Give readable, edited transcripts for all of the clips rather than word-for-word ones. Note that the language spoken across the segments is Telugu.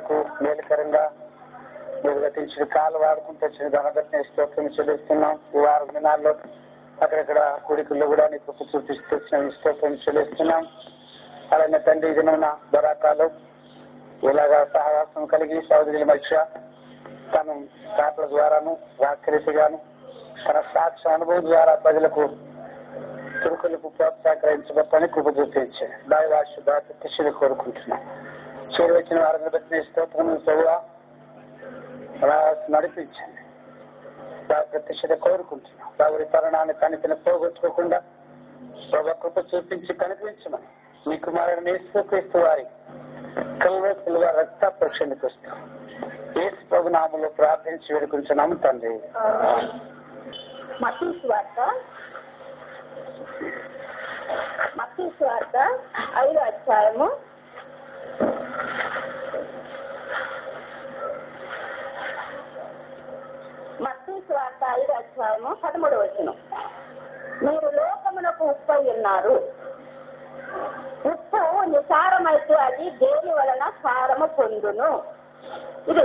మాకు మేలుకరంగా మీరు గతించిన కాలు వాడుకుంటూ వచ్చిన ఘనతని స్తోత్రం చెల్లిస్తున్నాం. ఈ వారం దినాల్లో అక్కడక్కడ కూడికల్లో కూడా నీ కృప చూపిస్తూ వచ్చిన స్తోత్రం చెల్లిస్తున్నాం. అలానే తండ్రి దినమున బరాకాలు ఇలాగా సహవాసం కలిగి సోదరుల మధ్య తను పాటల ద్వారాను వాక్యరీతిగాను తన సాక్ష్య అనుభవం ద్వారా ప్రజలకు తురుకులకు ప్రోత్సహించబట్టని కృప చూపించాడు. దాయవాష ప్రత్యక్షలు కోరుకుంటున్నాం. చేరువచ్చిన వారిని బట్టి స్తోత్రం ప్రభువా నడిపించండి. ప్రత్యక్షత కోరుకుంటున్నాం. వారి తరుణాన్ని కనిపిన పోగొట్టుకోకుండా ప్రభు కృప చూపించి కనిపించమని మీ కుమారుని యేసుక్రీస్తు వారి కల్వ రక్త ప్రోక్షణకు వస్తాం. యేసు ప్రభు నామములో ప్రార్థించి వేడుకుంటున్నాము తండ్రి. మత్తయి సువార్త 5వ అధ్యాయము 13వ వచనం. మీరు లోకమునకు ఉప్పై ఉన్నారు. ఉప్పు నిసారమైతే అది దేని వలన సారము పొందును. ఇది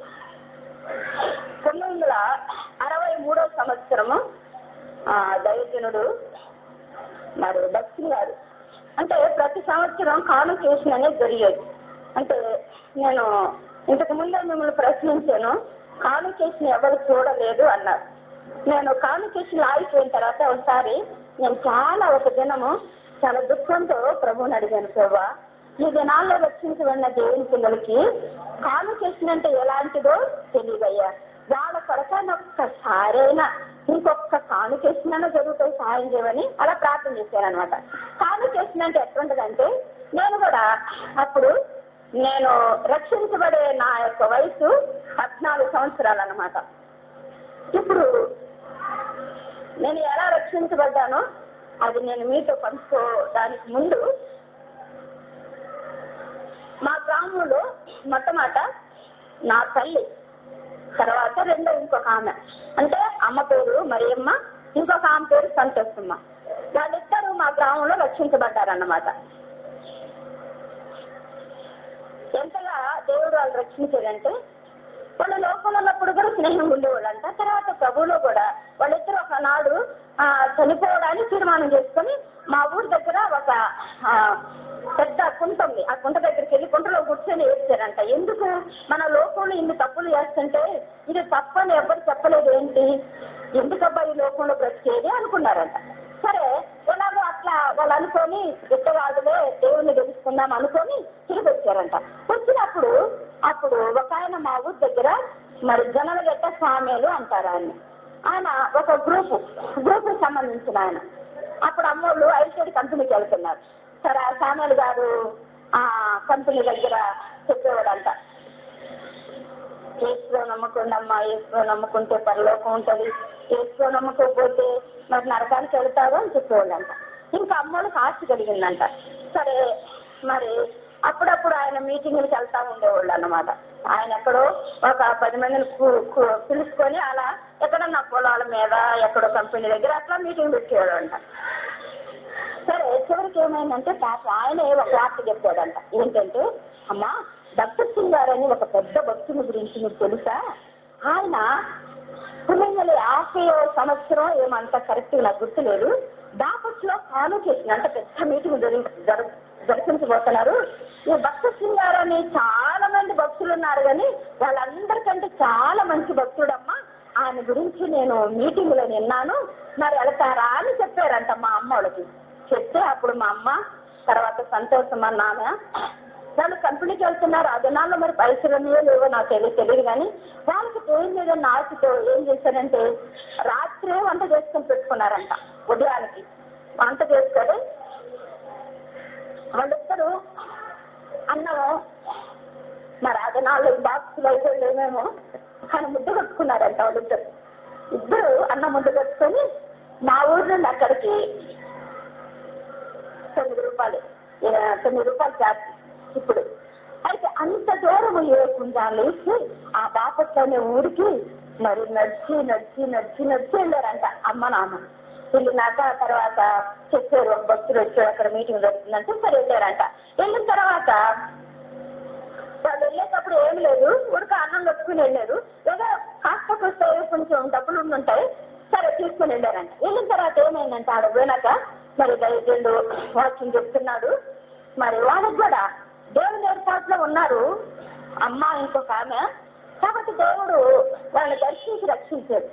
1963వ సంవత్సరము దైవజనుడు మరి దక్షిణ గారు అంటే ప్రతి సంవత్సరం కాన్వకేషన్ అనేది జరిగేది. అంటే నేను ఇంతకు ముందే మిమ్మల్ని ప్రశ్నించాను, కాన్వకేషన్ ఎవరు చూడలేదు అన్నారు. నేను కాన్వకేషన్ ఆగిపోయిన తర్వాత ఒకసారి నేను ఒక దినము చాలా దుఃఖంతో ప్రభువుని అడిగాను, ప్రభా ఈ దినాల్లో రక్షించబడిన దేవుని పిల్లలకి కాన్వకేషన్ అంటే ఎలాంటిదో తెలియదయ్యా, వాళ్ళ కొరకైనా ఒక్కసారైనా ఇంకొక కాన్వకేషన్ అయినా జరుగుతాయి సహాయం చేయమని అలా ప్రార్థన చేశాను అనమాట. కాన్వకేషన్ అంటే ఎట్లుంటదంటే నేను కూడా అప్పుడు నేను రక్షించబడే నా యొక్క వయసు 14 సంవత్సరాలు అన్నమాట. ఇప్పుడు నేను ఎలా రక్షించబడ్డానో అది నేను మీతో పంచుకోవడానికి ముందు మా గ్రామంలో మొట్టమొదట నా తల్లి, తర్వాత రెండో ఇంకొక ఆమె, అంటే అమ్మ పేరు మరియమ్మ, ఇంకొక ఆమె పేరు సంతోషమ్మ. వాళ్ళిద్దరూ మా గ్రామంలో రక్షించబడ్డారన్నమాట. ఎంతగా దేవుడు వాళ్ళు రక్షించారంటే వాళ్ళు లోకంలో ఉన్నప్పుడు కూడా స్నేహం ఉండేవాళ్ళంట. తర్వాత ప్రభువులో కూడా వాళ్ళిద్దరు ఒకనాడు చనిపోవడానికి తీర్మానం చేసుకొని మా ఊరి దగ్గర ఒక పెద్ద కుంట ఉంది. ఆ కుంట దగ్గరికి వెళ్ళి కుంటలో కూర్చొని ఏడ్చారంట. ఎందుకు మన లోకంలో ఇన్ని తప్పులు చేస్తుంటే ఇది తప్పని ఎవరు చెప్పలేదు ఏంటి, ఎందుకబ్బా ఈ లోకంలో బ్రతికేది అనుకున్నారంట. సరే ఎలాగో అట్లా వాళ్ళు అనుకొని గిట్టవాదులే దేవుణ్ణి తెలుసుకుందాం అనుకొని తిరిగి వచ్చారంట. వచ్చినప్పుడు అప్పుడు ఒక ఆయన మా ఊరి దగ్గర మరి జనలగట్ట స్వామిలు అంటారు ఆయన ఒక గ్రూప్ సంబంధించిన ఆయన. అప్పుడు అమ్మోళ్ళు ఐసైడ్ కంపెనీకి వెళ్తున్నారు. సరే ఆ స్వామిలు గారు ఆ కంపెనీ దగ్గర చెప్పేవాడంట, ఏసులో నమ్మకండి అమ్మా, ఏసులో నమ్ముకుంటే పరలోకం ఉంటుంది, ఏసులో నమ్మకపోతే మరి నరకానికి వెళ్తారు అని చెప్పేవాళ్ళంట. ఇంకా అమ్మోళ్ళకి ఆస్తి కలిగిందంట. సరే మరి అప్పుడప్పుడు ఆయన మీటింగ్లకు వెళ్తా ఉండేవాళ్ళు అన్నమాట. ఆయన ఎక్కడో ఒక 10 మందిని పిలుచుకొని అలా ఎక్కడన్నా పొలాల మీద ఎక్కడో కంపెనీ దగ్గర అట్లా మీటింగ్ పెట్టేవాడు అంట. సరే చివరికి ఏమైందంటే పాప ఆయన ఒక వార్త చెప్పాడంట. ఏంటంటే అమ్మా డాక్టర్ సింగ్ గారు అని ఒక పెద్ద భక్తుని గురించి మీకు తెలుసా, ఆయన 1950వ సంవత్సరం ఏమంతా కరెక్ట్గా నాకు గుర్తులేదు, బాపట్లలో కాన్వకేషన్ అంటే పెద్ద మీటింగ్ జరిపించబోతున్నారు. ఈ డాక్టర్ సింగ్ గారు అని చాలా మంది భక్తులు ఉన్నారు కానీ వాళ్ళందరికంటే చాలా మంచి భక్తుడమ్మా, ఆయన గురించి నేను మీటింగ్ లో విన్నాను, మరి వెళ్తారా అని చెప్పారంట మా అమ్మ వాళ్ళకి. చెప్తే అప్పుడు మా అమ్మ తర్వాత సంతోషం అన్నామ వాళ్ళు కంపెనీకి వెళ్తున్నారు. ఆ దినాల్లో మరి పైసలు ఉన్నాయో లేవో నాకు తెలియదు కానీ వాళ్ళకి ఏం లేదన్న ఆశతో ఏం చేశారంటే రాత్రే వంట చేసుకొని పెట్టుకున్నారంట. ఉదయానికి వంట చేసుకొని వాళ్ళిద్దరు అన్నం మరి ఆ దినాల్లో బాక్సులు అయితే లేమేమో కానీ ముద్ద కట్టుకున్నారంట. ఇద్దరు అన్నం ముద్ద కట్టుకొని మా ఊరి నుండి అక్కడికి 9 రూపాయలు చార్జ్ ఇప్పుడు. అయితే అంత దూరం లేకుండా లేచి ఆ బాపట్లోనే ఊరికి మరి నడిచి వెళ్ళారంట అమ్మ నాన్న. వెళ్ళినాక తర్వాత చెప్పారు ఒక భక్తులు వచ్చారు అక్కడ మీటింగ్ జరుగుతుందంటే సరే వెళ్ళారంట. వెళ్ళిన తర్వాత వాళ్ళు వెళ్ళేటప్పుడు ఏమి పట్టుకుని వెళ్ళారు. ఏదో కాస్త కొత్త కొంచెం డబ్బులు ఉండుంటాయి, సరే తీసుకుని వెళ్ళారంట. వెళ్ళిన తర్వాత ఏమైందంటే ఆడ పోయినాక మరి దైవజనుడు వాక్యం చెప్తున్నాడు. మరి వాళ్ళకి కూడా దేవుని ఏర్పాట్లో ఉన్నారు అమ్మ ఇంకొక ఆమె, కాబట్టి దేవుడు వాళ్ళని దర్శించి రక్షించాడు.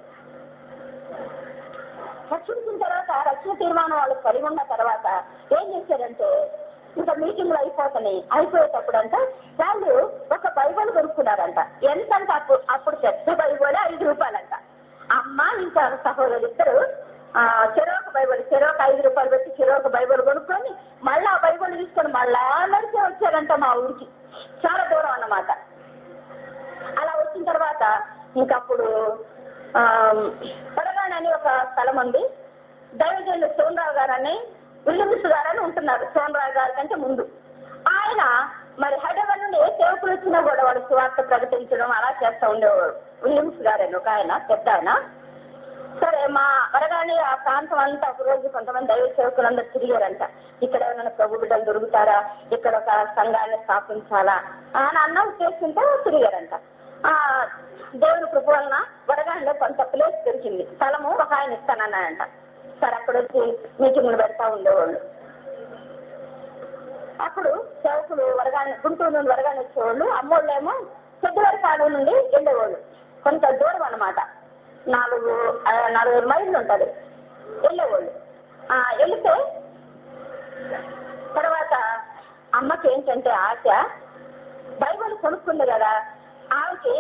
రక్షించిన తర్వాత రక్షణ తీర్మానం వాళ్ళకి కలిగి ఉన్న తర్వాత ఏం చేశారంటే ఇంకా మీటింగ్లు అయిపోయేటప్పుడు అంట వాళ్ళు ఒక బైబిల్ కొనుక్కున్నారంట. ఎంతంట అప్పుడు పెద్ద బైబిల్ 5 రూపాయలంట. అమ్మ ఇంకా సహోదరులు ఇద్దరు చెరొక బైబిల్ 5 రూపాయలు పెట్టి చెరొక బైబిల్ కొనుక్కొని మళ్ళీ ఆ బైబిల్ తీసుకొని మళ్ళా నడిచే వచ్చారంట మా ఊరికి. చాలా దూరం అన్నమాట. అలా వచ్చిన తర్వాత ఇంకప్పుడు పరగాణ అని ఒక స్థలం ఉంది. దైవజనుడు సోమరావు గారు అని విల్లిమ్స్ గారు అని ఉంటున్నారు. సోమరావు గారి కంటే ముందు ఆయన మరి హైదరాబాద్ నుండి ఏ సేవకులు వచ్చినా కూడా వాడు సువార్త ప్రకటించడం అలా చేస్తూ ఉండేవాడు. విల్లిమ్స్ గారు అని ఒక ఆయన, పెద్ద ఆయన. సరే మా వరగాని ఆ ప్రాంతం అంతా ఒక రోజు కొంతమంది దైవ సేవకులందరూ తిరిగారంట. ఇక్కడ ఏమైనా ప్రభు బిడ్డలు దొరుకుతారా, ఇక్కడ ఒక సంఘాన్ని స్థాపించాలా అని అన్న ఉద్దేశంతో తిరిగారంట. దేవుని కృప వలన వరగానిలో కొంత ప్లేస్ దొరికింది, స్థలము ఒక ఆయన ఇస్తానన్నాడంట. సరే అక్కడ వచ్చి మీటింగ్లు పెడతా ఉండేవాళ్ళు. అప్పుడు సేవకులు గుంటూరు నుండి వరగాని వచ్చేవాళ్ళు, అమ్మోళ్ళేమో చెడ్డవరకాడు నుండి వెళ్ళేవాళ్ళు. కొంత దూరం అన్నమాట, 4 మైళ్ళు ఉంటుంది వెళ్ళేవాళ్ళు. వెళితే తర్వాత అమ్మకి ఏంటంటే ఆశ, బైబిల్ కొనుక్కుంది కదా, ఆమెకి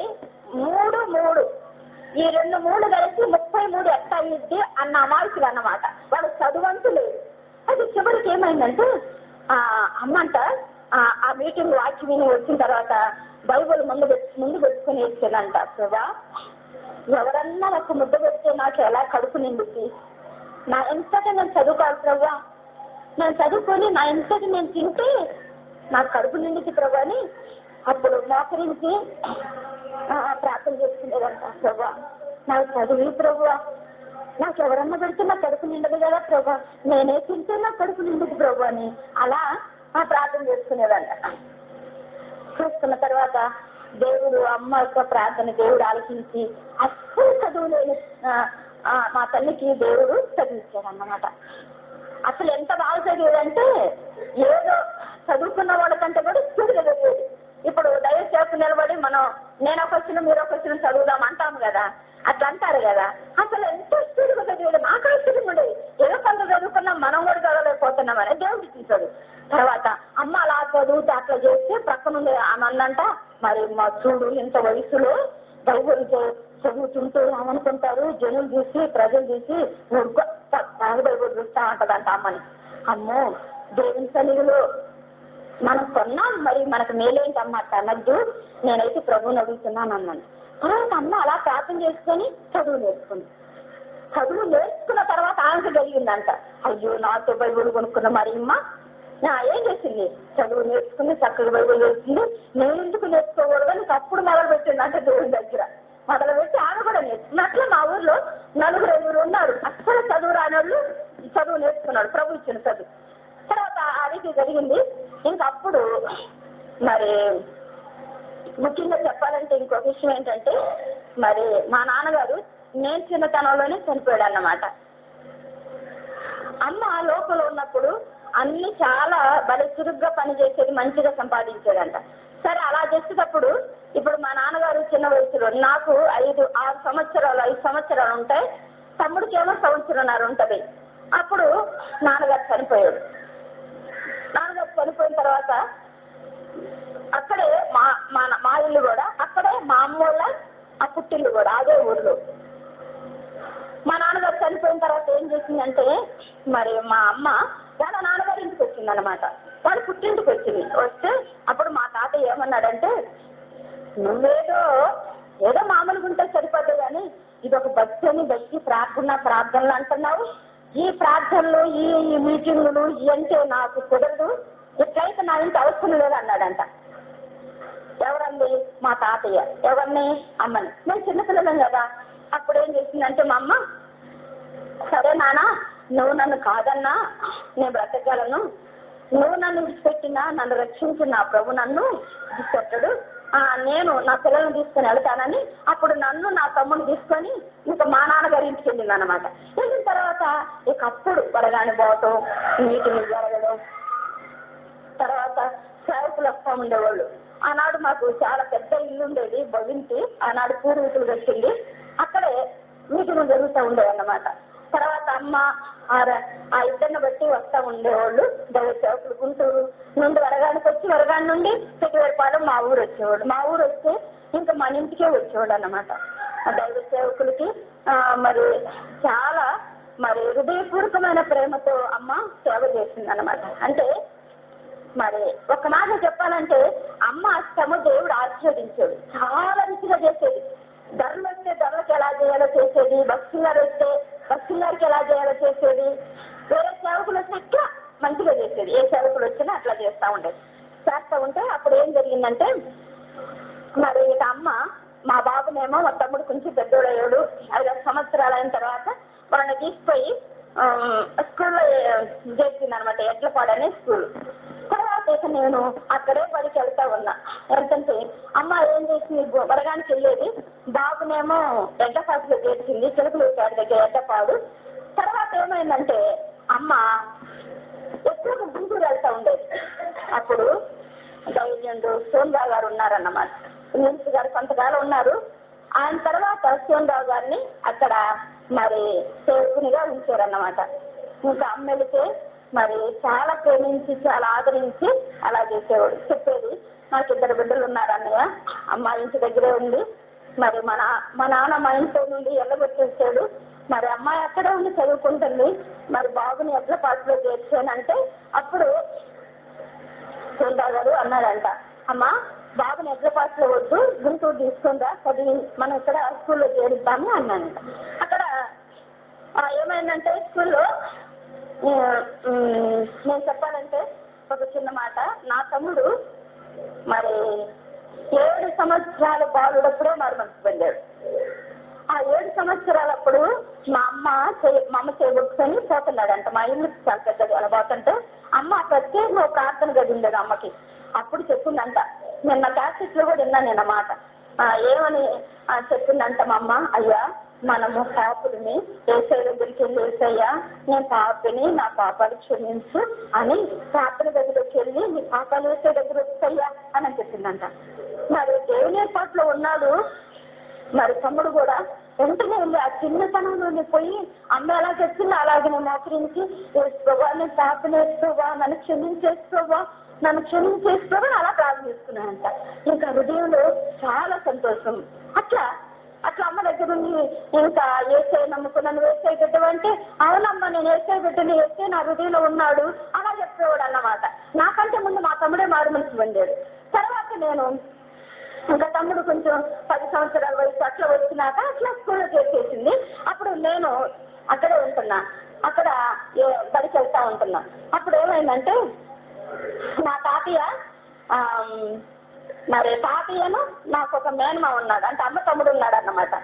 3 ఈ 2 3 కలిసి 33 ఎట్ట అయ్యిద్ది అన్న అమాయకులు అన్నమాట. వాళ్ళు చదువంతు లేదు. అది చివరికి ఏమైందంటే అమ్మంట ఆ మీటింగ్ వాక్యం విని వచ్చిన తర్వాత బైబిల్ ముందు పెట్టుకుని ఇచ్చానంట. ప్రభా, ఎవరన్నా నాకు ముద్ద పెడితే నాకు ఎలా కడుపు నిండుద్ది, నా ఎంతటి నేను చదువుకోవాలి ప్రభా, నేను చదువుకొని నా ఎంతటి నేను తింటే నాకు కడుపు నిండుద్ది ప్రభా అని అప్పుడు మోకరించి ప్రార్థన చేసుకునేదంట. ప్రభా, నాకు చదువు ప్రభా, నాకు ఎవరన్నా పెడితే నా కడుపు నిండదు కదా ప్రభా, నేనే తింటే నా కడుపు నిండుద్ది ప్రభా అని అలా ప్రార్థన చేసుకునేదంట. చూసుకున్న తర్వాత దేవుడు అమ్మ యొక్క ప్రార్థన దేవుడు ఆలోచించి అస్సలు చదువులేని మా తల్లికి దేవుడు చదివించాడు అన్నమాట. అసలు ఎంత బాగా చదివేదంటే ఏదో చదువుకున్న వాళ్ళకంటే కూడా స్పీడ్గా చదివేది. ఇప్పుడు దయచేసి నిలబడి మనం నేను క్వశ్చన్ మీరు క్వశ్చన్ చదువుదాం అంటాము కదా, అట్లా అంటారు కదా. అసలు ఎంత స్పీడ్గా చదివేది, నాకు ఆశ్చర్యం ఉండేది. ఏదో కొంత చదువుకున్నాం మనం కూడా చదవలేకపోతున్నాం అని దేవుడు చూసాడు. తర్వాత అమ్మ అలా చదువుతే అట్లా చేస్తే ప్రక్కనుండే ఆమె అందంట, మరి మా చూడు ఇంత వయసులో బైబిల్ చదువుతుంటూ ఏమనుకుంటారు జనులు చూసి ప్రజలు చూసి బైబిల్ చూస్తా ఉంటదంట అమ్మని. అమ్మో, దేవుని సన్నిధిలో మనం కొన్నాం, మరి మనకు మేలేంటమ్మా అనద్దు, నేనైతే ప్రభువుని అడుగుతున్నాను అన్నాను. తర్వాత అమ్మ అలా ప్రార్థన చేసుకొని చదువు నేర్చుకున్న తర్వాత ఆమెకు జరిగిందంట, అయ్యో నాతో బైబిల్ కొనుక్కున్న మరి అమ్మ ఏం చేసింది, చదువు నేర్చుకుని చక్కగా బైబిల్ చేస్తుంది, నేను ఎందుకు నేర్చుకోకూడదని అప్పుడు మొదలుపెట్టింది. అంటే దేవుని దగ్గర మొదలుపెట్టి ఆమె కూడా నేర్చుకున్నట్లు మా ఊర్లో 4-5 ఉన్నారు అస్సలు చదువు రాని వాళ్ళు చదువు నేర్చుకున్నాడు, ప్రభు ఇచ్చిన చదువు. తర్వాత అది జరిగింది. ఇంకప్పుడు మరి ముఖ్యంగా చెప్పాలంటే ఇంకొక విషయం ఏంటంటే, మరి మా నాన్నగారు నేను చిన్నతనంలోనే చనిపోయాడు అన్నమాట. అమ్మ లోపల ఉన్నప్పుడు అన్ని చాలా బలి చురుగ్గా పనిచేసేది, మంచిగా సంపాదించేదంట. సరే అలా చేసేటప్పుడు ఇప్పుడు మా నాన్నగారు చిన్న వయసులో, నాకు 5 సంవత్సరాలు ఉంటాయి, తమ్ముడికి ఏమో 1.5 సంవత్సరం ఉంటుంది. అప్పుడు నాన్నగారు చనిపోయాడు. నాన్నగారు చనిపోయిన తర్వాత అక్కడే మా ఇల్లు కూడా, అక్కడే మా అమ్మ వాళ్ళ ఆ పుట్టిల్లు కూడా అదే ఊర్లో. మా నాన్నగారు చనిపోయిన తర్వాత ఏం చేసిందంటే, మరి మా అమ్మ వాళ్ళ నాన్నగారి ఇంటికి వచ్చిందనమాట. వాళ్ళ పుట్టింటికి వస్తే అప్పుడు మా తాత ఏమన్నాడంటే, ఏదో మామూలుగా ఉంటే సరిపోద్దు కానీ ఇది ఒక భక్తి ప్రార్థనలు అంటున్నావు, ఈ ప్రార్థనలు ఈ మీటింగులు ఇవంటే నాకు కుదరదు, ఇట్లయితే నా ఇంటి అవసరం లేదు అన్నాడంట. ఎవరండి? మా తాతయ్య. ఎవరిని? అమ్మని. నేను చిన్నపిల్లలం కదా. అప్పుడు ఏం చేసిందంటే మా అమ్మ, సరే నాన్న నువ్వు నన్ను కాదన్నా నేను బ్రతకగలను, నువ్వు నన్ను విడిచిపెట్టినా నన్ను రక్షించిన ప్రభు నన్ను విడిచిపెట్టడు, నేను నా పిల్లల్ని తీసుకొని వెళ్తానని అప్పుడు నన్ను నా తమ్ముని తీసుకొని ఇంకా మా నాన్నగారి ఇంటికి వెళ్ళింది అనమాట. వెళ్ళిన తర్వాత ఇక అప్పుడు వడగాని పోవటం, నీటిని జరగడం, తర్వాత సేవకులు వస్తూ ఉండేవాళ్ళు. ఆనాడు మాకు చాలా పెద్ద ఇల్లు ఉండేది, భవించి ఆనాడు పూర్వీకులు కట్టింది, అక్కడే మీటింగ్ జరుగుతూ ఉండేవన్నమాట. తర్వాత అమ్మ ఆ ఇద్దరిని బట్టి వస్తూ ఉండేవాళ్ళు. దైవ సేవకులు గుంటూరు నుండి వరగానికి వచ్చి, వరగాని నుండి పెట్టువేపాలెం మా ఊరు వచ్చేవాళ్ళు. మా ఊరు వస్తే ఇంకా మన ఇంటికే వచ్చేవాళ్ళు అన్నమాట. దైవ సేవకులకి మరి చాలా మరి హృదయపూర్వకమైన ప్రేమతో అమ్మ సేవ చేసింది అన్నమాట. అంటే మరి ఒక మాట చెప్పాలంటే అమ్మ అష్టము దేవుడు ఆశీర్వదించాడు, చాలా రుచిగా చేసేది. ధరలు వస్తే ధరలకు ఎలా చేయాలో చేసేది, భక్తులారు వస్తే భక్తులారికి ఎలా చేయాలో చేసేది, వేరే సేవకులు వచ్చి అట్లా మంచిగా చేసేది. ఏ సేవకులు వచ్చినా అట్లా చేస్తూ ఉండేది. చేస్తూ ఉంటే అప్పుడు ఏం జరిగిందంటే మరి ఇక అమ్మ మా బాబునేమో మా తమ్ముడు కొంచెం పెద్దోడయ్యాడు, 5 సంవత్సరాలు అయిన తర్వాత వాళ్ళని తీసుకుపోయి స్కూల్లో చేసింది అనమాట, ఎడ్లపాడనే స్కూల్. తర్వాత ఇక నేను అక్కడే పడికి వెళ్తా ఉన్నా. ఏంటంటే అమ్మ ఏం చేసింది, వరగానికి వెళ్ళేది, బాబునేమో ఎడ్డపాటులో చేసింది, చిలుకలు కాడి దగ్గర ఎడ్డపాడు. తర్వాత ఏమైందంటే అమ్మ ఎక్కువగా గుంటూరు వెళ్తా ఉండేది. అప్పుడు దైర్యండు సోన్రావు గారు ఉన్నారన్నమాట, మినిస్టర్ గారు కొంతకాలం ఉన్నారు. ఆయన తర్వాత సోన్రావు గారిని అక్కడ మరి సేవకునిగా ఉంచారన్నమాట. ఇంకా అమ్మెలితే మరి చాలా ప్రేమించి చాలా ఆదరించి అలా చేసేవాడు. చెప్పేది, నాకు 2 బిడ్డలు ఉన్నారు అన్నయ్య, అమ్మ ఇంటి దగ్గరే ఉంది, మరి మా నాన్న మా ఇంట్లో నుండి ఎల్లగొట్టేసాడు, మరి అమ్మాయి అక్కడే ఉండి చదువుకుంటుంది, మరి బాబుని ఎట్లా పాటలో చేర్చానంటే అప్పుడు సోన్రావు గారు అన్నాడంట, అమ్మ బాబుని ఎట్ల పాటలో వద్దు, గుంటూరు తీసుకుందా, చదివి మనం ఇక్కడ స్కూల్లో చేరుద్దాము అన్నానంట. అక్కడ ఏమైందంటే స్కూల్లో నేను చెప్పాలంటే ఒక చిన్న మాట, నా తమ్ముడు మరి 7 సంవత్సరాల బాలుడప్పుడే మరి మనసు పొందాడు. ఆ 7 సంవత్సరాలప్పుడు మా అమ్మ చేయబుట్టుకొని పోతున్నాడంట. మా ఇల్లు చాలా పెద్దది, అలా పోతుంటే అమ్మ ప్రత్యేకంగా ఒక ప్రార్థన గది ఉండేది అమ్మకి. అప్పుడు చెప్పిందంట, నిన్న క్యాసెట్ లో కూడా విన్నాను నేను అన్నమాట. ఏమని చెప్పిందంట మా అమ్మ, అయ్యా మనము పాపులని ఏసై దగ్గరికి వెళ్ళి, ఏసయ్యా నేను పాపిని, నా పాపాలు క్షమించు అని ప్రార్థన గదిలోకి వెళ్ళి నీ పాపాలు ఏసై దగ్గర వస్తాయా అని చెప్పిందంట. మరి దేవుని ఏర్పాట్లో ఉన్నాడు మరి తమ్ముడు కూడా. వెంటనే వెళ్ళి ఆ చిన్నతనంలోనే పోయి అమ్మ ఎలా చెప్పింది అలాగే నేను మోకరించి, వేసుకోవా నేను పాపని వేసుకోవా, నన్ను క్షమించేసుకోవా, నన్ను క్షమించేసుకోవా అలా ప్రార్థిస్తున్నానంట. ఇంకా హృదయంలో చాలా సంతోషం. అట్లా అమ్మ దగ్గర ఉంది. ఇంకా ఏసై నమ్ముకున్నాను, ఏసై బిడ్డవంటే అవునమ్మా నేను ఏసై బిడ్డని, ఏసై నా హృదయంలో ఉన్నాడు అలా చెప్పేవాడు అన్నమాట. నాకంటే ముందు మా తమ్ముడే మారు మనసు పొందాడు. తర్వాత నేను ఇంకా తమ్ముడు కొంచెం 10 సంవత్సరాల వయసు అట్లా వచ్చినాక అట్లా స్కూల్లో చేసేసింది. అప్పుడు నేను అక్కడే ఉంటున్నా, అక్కడ బడికి వెళ్తా ఉంటున్నా. అప్పుడు ఏమైందంటే నా తాతయ్య మరి తాతయ్యను నాకు ఒక మేనమా ఉన్నాడు, అంటే అమ్మ తమ్ముడు ఉన్నాడు అన్నమాట.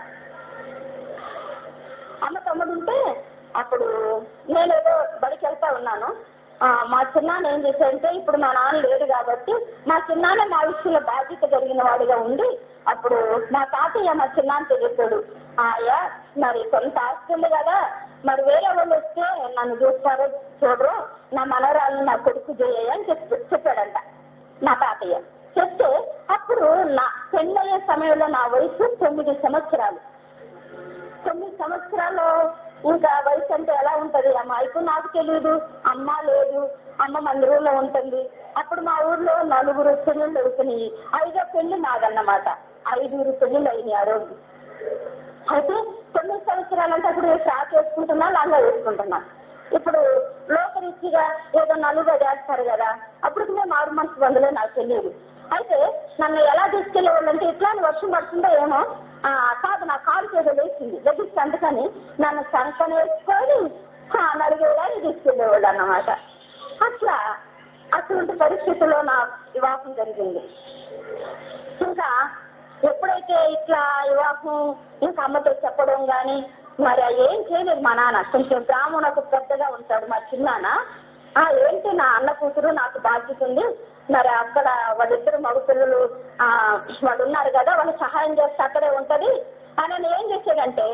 అమ్మ తమ్ముడు ఉంటే అప్పుడు నేనేదో బడికి వెళ్తా ఉన్నాను. మా చిన్నాన్న ఏం చేశాడంటే, ఇప్పుడు మా నాన్న లేడు కాబట్టి మా చిన్నాన్న మా విషయంలో బాధ్యత కలిగిన వాడిగా ఉండి అప్పుడు మా తాతయ్య మా చిన్నాన్నతో చెప్పాడు, అయ్యా మరి కొంత ఆస్తి ఉంది కదా, మరి వేరే వాళ్ళు వస్తే నన్ను చూస్తారో చూడరు, నా మనవరాలను నా కొడుకు చేయ అని చెప్పాడంట నా తాతయ్య. చెప్తే అప్పుడు నా పెళ్ళయ్యే సమయంలో నా వయసు 9 సంవత్సరాలు. 9 సంవత్సరాలు ఇంకా వయసు అంటే ఎలా ఉంటది అమ్మాయికు నాకు తెలియదు. అమ్మ లేదు, అమ్మ మందిరంలో ఉంటుంది. అప్పుడు మా ఊర్లో 4 పెళ్ళిళ్ళు అవుతున్నాయి. 5వ పెళ్లి నాదన్నమాట. 5 పెళ్ళిళ్ళు అయినాయి ఆ రోజు. అయితే 9 సంవత్సరాలు అంటే అప్పుడు ఫ్రాక్ వేసుకుంటున్నా, లంగా వేసుకుంటున్నా. ఇప్పుడు లోకరీతిగా ఏదో నలుగుగా చేస్తారు కదా, అప్పుడు మేము 6 మంత్స్ బంధులే నాకు తెలియదు. అయితే నన్ను ఎలా తీసుకెళ్ళేవాళ్ళంటే ఇట్లా వర్షం పడుతుందో ఏమో కాదు, నా కాలు చేత లేచింది లెగిస్తే, అందుకని నన్ను సంకన వేసుకొని నలుగేళ్ళని తీసుకెళ్ళేవాళ్ళు అన్నమాట. అటువంటి పరిస్థితుల్లో నా వివాహం జరిగింది. ఇంకా ఎప్పుడైతే ఇట్లా వివాహం ఇంకా అమ్మతో చెప్పడం కానీ మరి ఏం చేయలేదు మా నాన్న. కొంచెం బ్రాహ్మణకు పెద్దగా ఉంటాడు మా చిన్నాన్న. ఏంటి నా అన్న కూతురు నాకు బాధ్యత ఉంది, మరి అక్కడ వాళ్ళిద్దరు మగ పిల్లలు వాళ్ళు ఉన్నారు కదా, వాళ్ళు సహాయం చేస్తే అక్కడే ఉంటది అని ఏం చేశాడంటే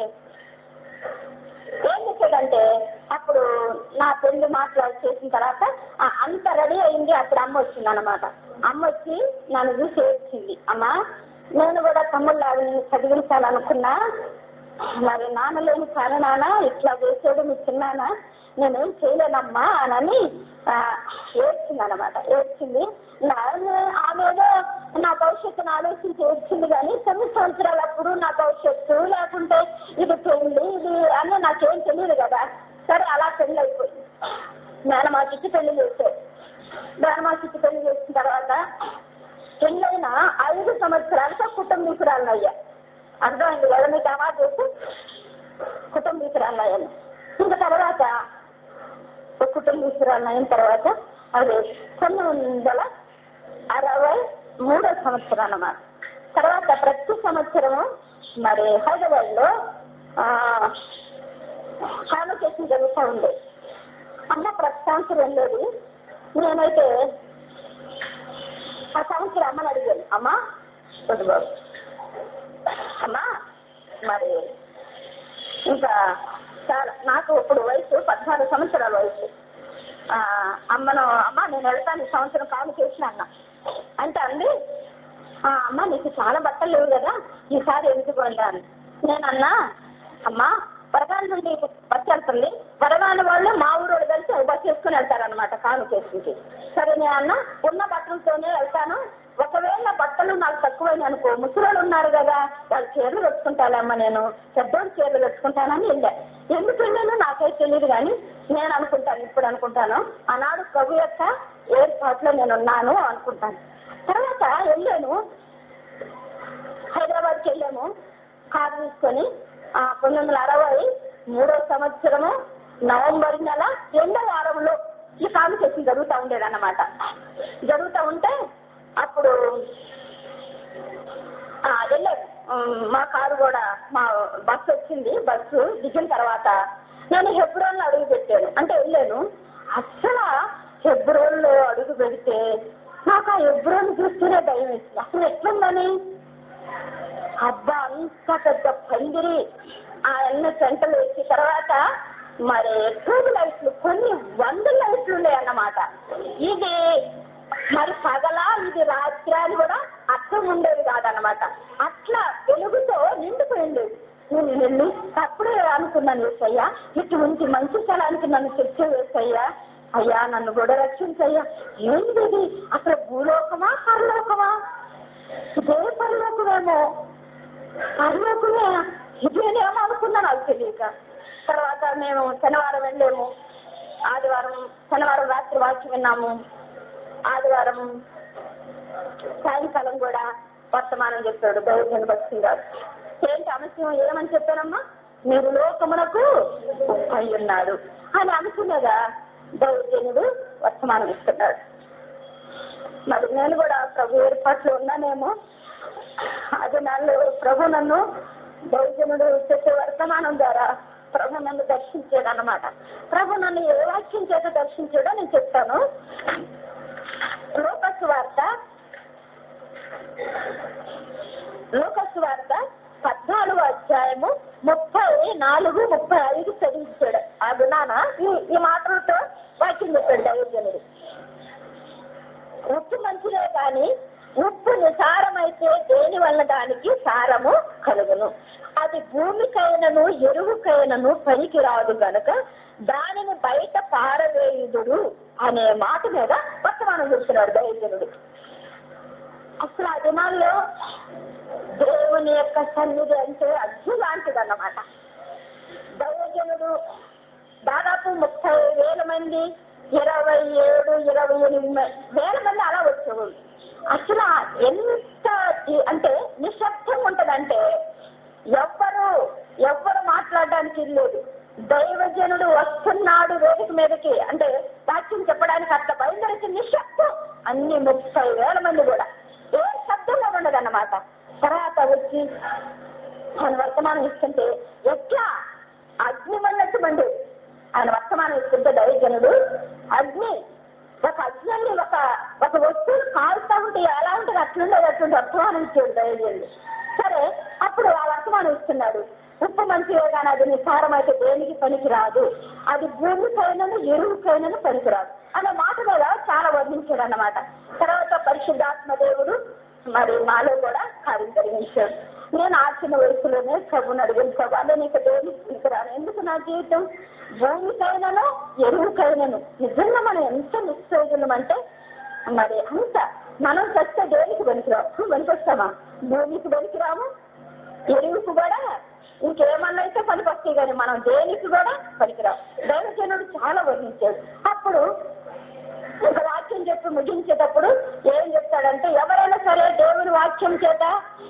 అప్పుడు నా పెళ్లి మాట్లాడి చేసిన తర్వాత అంత రెడీ అయింది. అప్పుడు అమ్మ వచ్చింది అనమాట. అమ్మ వచ్చి నన్ను చూసి ఏడ్చింది. అమ్మా, నేను కూడా తమ్ముళ్ళని చదివించాలనుకున్నా, మరి నాన్న లేని కారణాన ఇట్లా చేసేది మీ చిన్నానా, నేనేం చేయలేనమ్మా అని ఏడ్చింది అనమాట. ఏడ్చింది. ఆమెదో నా భవిష్యత్తును ఆలోచించి ఏడ్చింది, కానీ 9 సంవత్సరాలప్పుడు నా భవిష్యత్తు లేకుంటే ఇది పెళ్లి ఇది అని నాకేం తెలియదు కదా. సరే, అలా పెళ్లి అయిపోయింది. మేనమా చిట్టి పెళ్లి చేశారు. మేనమా చిట్టి పెళ్లి చేసిన తర్వాత పెళ్ళైన 5 సంవత్సరాలతో కుటుంబీకురాలను అయ్యా. అర్థమైంది కదా మీకు? అమా చేసి కుటుంబీకురాలను అయ్యాను. ఇంకా తర్వాత కుటుంబీకురాలను అయిన తర్వాత అది 1963 సంవత్సరం అన్నమాట. తర్వాత ప్రతి సంవత్సరము మరి హైదరాబాద్ లో కాన్వకేషన్ జరుగుతూ ఉండేది. అమ్మ ప్రతి సంవత్సరం వెళ్ళేది. నేనైతే ఆ సంవత్సరం అమ్మని అడిగాను, అమ్మా బాబు అమ్మా మరి ఇంకా చాలా నాకు ఇప్పుడు వయసు 14 సంవత్సరాల వయసు. అమ్మ నేను వెళ్తాను ఈ సంవత్సరం కాన్వకేషన్ అన్నా. అంటే అండి, అమ్మ నీకు చాలా బట్టలు లేవు కదా, ఈసారి ఎందుకు వెళ్ళాను. నేనన్నా, అమ్మా వరగాని నుండి బస్సు వెళ్తుంది, వరగాని వాళ్ళు మా ఊరోళ్ళు కలిసి బస్సు వేసుకుని వెళ్తారనమాట కాన్వకేషన్కి. సరే నేను అన్నా, ఉన్న బట్టలతోనే వెళ్తాను, ఒకవేళ బట్టలు నాకు తక్కువైన అనుకో, ముసలోళ్ళు ఉన్నారు కదా వాళ్ళు చీరలు తెచ్చుకుంటానమ్మా, నేను పెద్దోళ్ళు చీరలు తెచ్చుకుంటానని వెళ్ళా. ఎందుకు వెళ్ళాను నాకైతే తెలియదు, కానీ నేను అనుకుంటాను, ఇప్పుడు అనుకుంటాను, ఆనాడు ప్రభు యొక్క ఏర్పాట్లో నేను ఉన్నాను అనుకుంటాను. తర్వాత వెళ్ళాను, హైదరాబాద్కి వెళ్ళాము కారు తీసుకొని. 1963 సంవత్సరము నవంబర్ నెల 2వ వారంలో ఈ కాన్వకేషన్ జరుగుతూ ఉండేదన్నమాట. జరుగుతూ ఉంటే అప్పుడు వెళ్ళాము. మా కారు కూడా మా బస్సు వచ్చింది. బస్సు దిగిన తర్వాత నేను హెబ్రోన్లో అడుగు పెట్టాను. అంటే వెళ్ళాను. అసలు హెబ్రోన్లో అడుగు పెడితే నాకు ఆ హెబ్రోన్ చూస్తూనే భయం వేసింది. అసలు ఎట్లుందని, అబ్బా అంత పెద్ద పందిరి, అన్ని సెంటర్లు వేసి తర్వాత మరి ట్యూబ్ లైట్లు కొన్ని 100 లైట్లు ఉన్నాయన్నమాట. ఇది మరి పగలా ఇది రాత్రి అని కూడా అర్థం ఉండేది కాదన్నమాట. అట్లా వెలుగుతో నిండిపోయింది. నేను వెళ్ళి అప్పుడే అనుకున్నాను, వేసయ్యా ఇటువంటి మంచి స్థలానికి నన్ను తెచ్చే వేసయ్యా, అయ్యా నన్ను కూడా రక్షించయ్యా. ఏంటిది అసలు భూలోకమా పరలోకమా? ఇదే పరలోకమేమో, పరలోకమే ఇదేనేమో అనుకున్నాను, అది తెలియక. తర్వాత మేము శనివారం వెళ్ళాము. శనివారం రాత్రి వాక్యం విన్నాము. ఆదివారం సాయంకాలం కూడా వర్తమానం చెప్పాడు దైవజనుడు భక్తి గారు. ఏంటి అంశం ఏమని చెప్పానమ్మా? మీరు లోకమునకు ఉప్పై ఉన్నాడు అని అనుకున్నదా దైవజనుడు వర్తమానం ఇస్తున్నాడు. మరి నేను కూడా ప్రభు ఏర్పాట్లు ఉన్నానేమో. అది ప్రభు నన్ను దైవజనుడు చెప్పే వర్తమానం ద్వారా ప్రభు నన్ను దర్శించాడు అన్నమాట. ప్రభు నన్ను ఏ వాక్యం చేత దర్శించాడో నేను చెప్తాను. లూకాసు వార్త 14వ అధ్యాయము 34, 35 చదివించాడు. ఆ గుణాన ఈ మాటలతో వాక్యం చెప్పాడు దైవజనుడు. ఉప్పు మంచిదే కానీ ఉప్పు నిసారమైతే దేని వల్ల దానికి సారము కలుగును. అది భూమికైనను ఎరువుకైనను పనికి రాదు గనుక దానిని బయట పారవేయుదుడు అనే మాట మీద వర్తమానం చూస్తున్నాడు దైవజనుడు. అసలు ఆ దినాల్లో దేవుని యొక్క సన్నిధి అంటే అగ్ని లాంటిదన్నమాట. దైవజనుడు దాదాపు 30,000 మంది, 27-28,000 మంది అలా వచ్చేవాళ్ళు. అసలు ఎంత అంటే నిశ్శబ్దం ఉంటదంటే ఎవ్వరు మాట్లాడడానికి లేదు. దైవజనుడు వస్తున్నాడు వేదిక మీదకి అంటే వాక్యం చెప్పడానికి అట్లా బయలుదేరికి నిశ్శబ్దం. అన్ని 30,000 మంది కూడా ఏ శబ్దంలో ఉండదన్నమాట. తర్వాత వచ్చి ఆయన వర్తమానం ఇస్తుంటే ఎట్లా అగ్ని వల్లట్టు మండి ఆయన వర్తమానం ఇస్తుంటే దైవజనుడు అగ్ని ఒక అగ్ని ఒక వస్తువులు కాలుతా ఉంటే ఎలా ఉంటుంది అట్లుండేది అటువంటి వర్తమానం ఇచ్చాడు దయచేయండి. సరే, అప్పుడు ఆ వర్తమానం ఇస్తున్నాడు. ఉప్పు మంచిగా కానీ అది నిస్సారం అయితే దేనికి పనికిరాదు, అది భూమికైనను ఎరువుకైనను పనికిరాదు అనే మాట మీద చాలా వర్ణించాడు అన్నమాట. తర్వాత పరిశుద్ధాత్మ దేవుడు మరి మాలో కూడా కార్యం జరిగించాడు. నేను ఆ చిన్న వయసులోనే ప్రభుని అడిగిన, ప్రభు అదే నీకు దేనికి పనికిరాను, ఎందుకు నా జీవితం భూమికైనను ఎరువుకైనను. నిజంగా మనం ఎంత నిశ్చయం అంటే మరి అంత మనం చస్తే దేనికి పనికిరావు, పనికొస్తామా? భూమికి పనికిరాము, ఎరువుకు కూడా ఇంకేమన్నా అయితే పనికొస్తాయి, కానీ మనం దేనికి కూడా పనికిరావు. దైవజనుడు చాలా వర్ణించాడు. అప్పుడు ఒక వాక్యం చెప్పి ముగించేటప్పుడు ఏం చెప్తాడంటే, ఎవరైనా సరే దేవుని వాక్యం చేత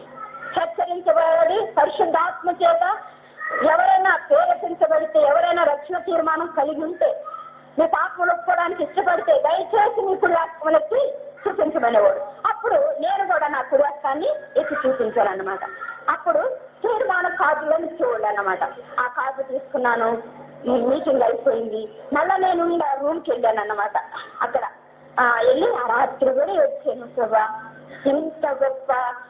హెచ్చరించబడి పరిశుద్ధాత్మ చేత ఎవరైనా ప్రేరేపించబడితే, ఎవరైనా రక్షణ తీర్మానం కలిగి ఉంటే, మీ పాపములు ఒప్పుకోవడానికి ఇష్టపడితే దయచేసి మీ కుడివాక్యములెత్తి చూపించమనేవాడు. అప్పుడు నేను కూడా నా కుడివాక్యాన్ని ఎత్తి చూపించానన్నమాట. అప్పుడు తీర్మాన కార్డులను చూడాలి అన్నమాట. ఆ కార్డు తీసుకున్నాను, మీటింగ్ అయిపోయింది. మళ్ళా నేను రూమ్కి వెళ్ళాను అన్నమాట. అక్కడ వెళ్ళి ఆ రాత్రి కూడా వచ్చాను. ప్రభా, ఇంత గొప్ప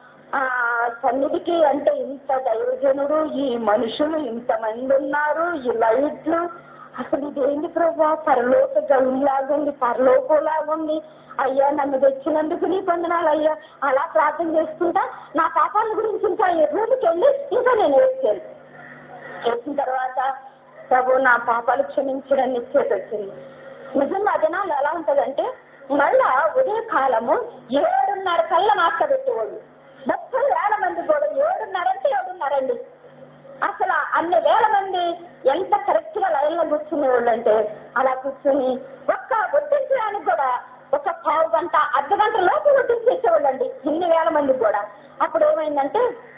సన్నిధికి అంటే ఇంత దైవజనుడు, ఈ మనుషులు ఇంతమంది ఉన్నారు, ఈ లైట్లు, అసలు ఇదేంటి ప్రభా, పరలోక గౌలాగుంది, పరలోకంలాగుంది. అయ్యా నన్ను తెచ్చినందుకు నీ పొందనాలు అయ్యా. అలా ప్రార్థన చేసుకుంటా నా పాపాల గురించి ఇంకా రూమ్కి వెళ్ళి ఇంకా నేను వచ్చాను. వచ్చిన తర్వాత ప్రభు నా పాపాలు క్షమించడం నిశ్చేత వచ్చింది. నిజంగా ఆ దినాలు ఎలా ఉంటుందంటే, మళ్ళా ఉదయకాలము 7:30 కల్లా నాట పెట్టేవాళ్ళు. 30,000 మంది కూడా 7:30 అంటే 7:30 అండి. అసలు అన్ని వేల మంది ఎంత కరెక్ట్ గా లైన్ లో కూర్చునేవాళ్ళు అంటే, అలా కూర్చుని ఒక్క వడ్డించడానికి కూడా ఒక పావు గంట అర్ధ గంట లోపు వడ్డించి ఇచ్చేవాళ్ళు అండి, ఇన్ని వేల మందికి కూడా. అప్పుడు ఏమైందంటే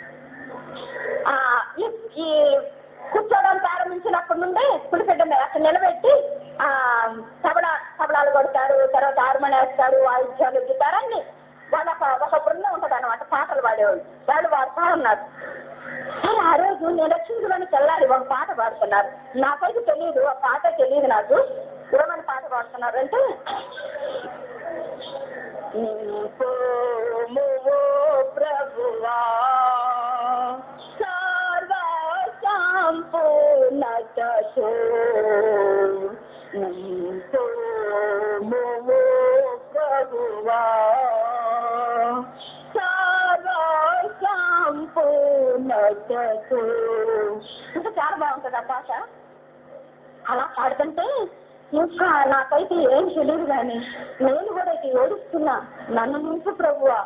ఈ కూర్చోవడం ప్రారంభించినప్పటి నుండి కుడిపెట్ట మీద అక్కడ నిలబెట్టి తబలాలు కొడతారు, తర్వాత హార్మోని వేస్తారు, వాయిద్యాలు గిటారు అన్ని వాళ్ళ ఒక బృందం ఉంటుంది అన్నమాట. పాటలు పాడేవాళ్ళు వాళ్ళు పాడుతూ ఉన్నారు. సరే, ఆ రోజు నేను రక్షించడానికి వెళ్ళాలి. ఒక పాట పాడుతున్నారు, నాకైతే తెలియదు, ఆ పాట తెలియదు నాకు. ఏమని పాట పాడుతున్నారు అంటే, ప్రభువా సర్వ సంపూర్ణతతో ప్రభువా సర్వ సంపూర్ణతతో. ఇంకా చాలా బాగుంటుంది ఆ పాట. అలా పాడుతుంటే ఇంకా నాకైతే ఏం తెలియదు, కానీ నేను కూడా ఇక ఏడుస్తున్నా, నన్ను నింపు ప్రభువా,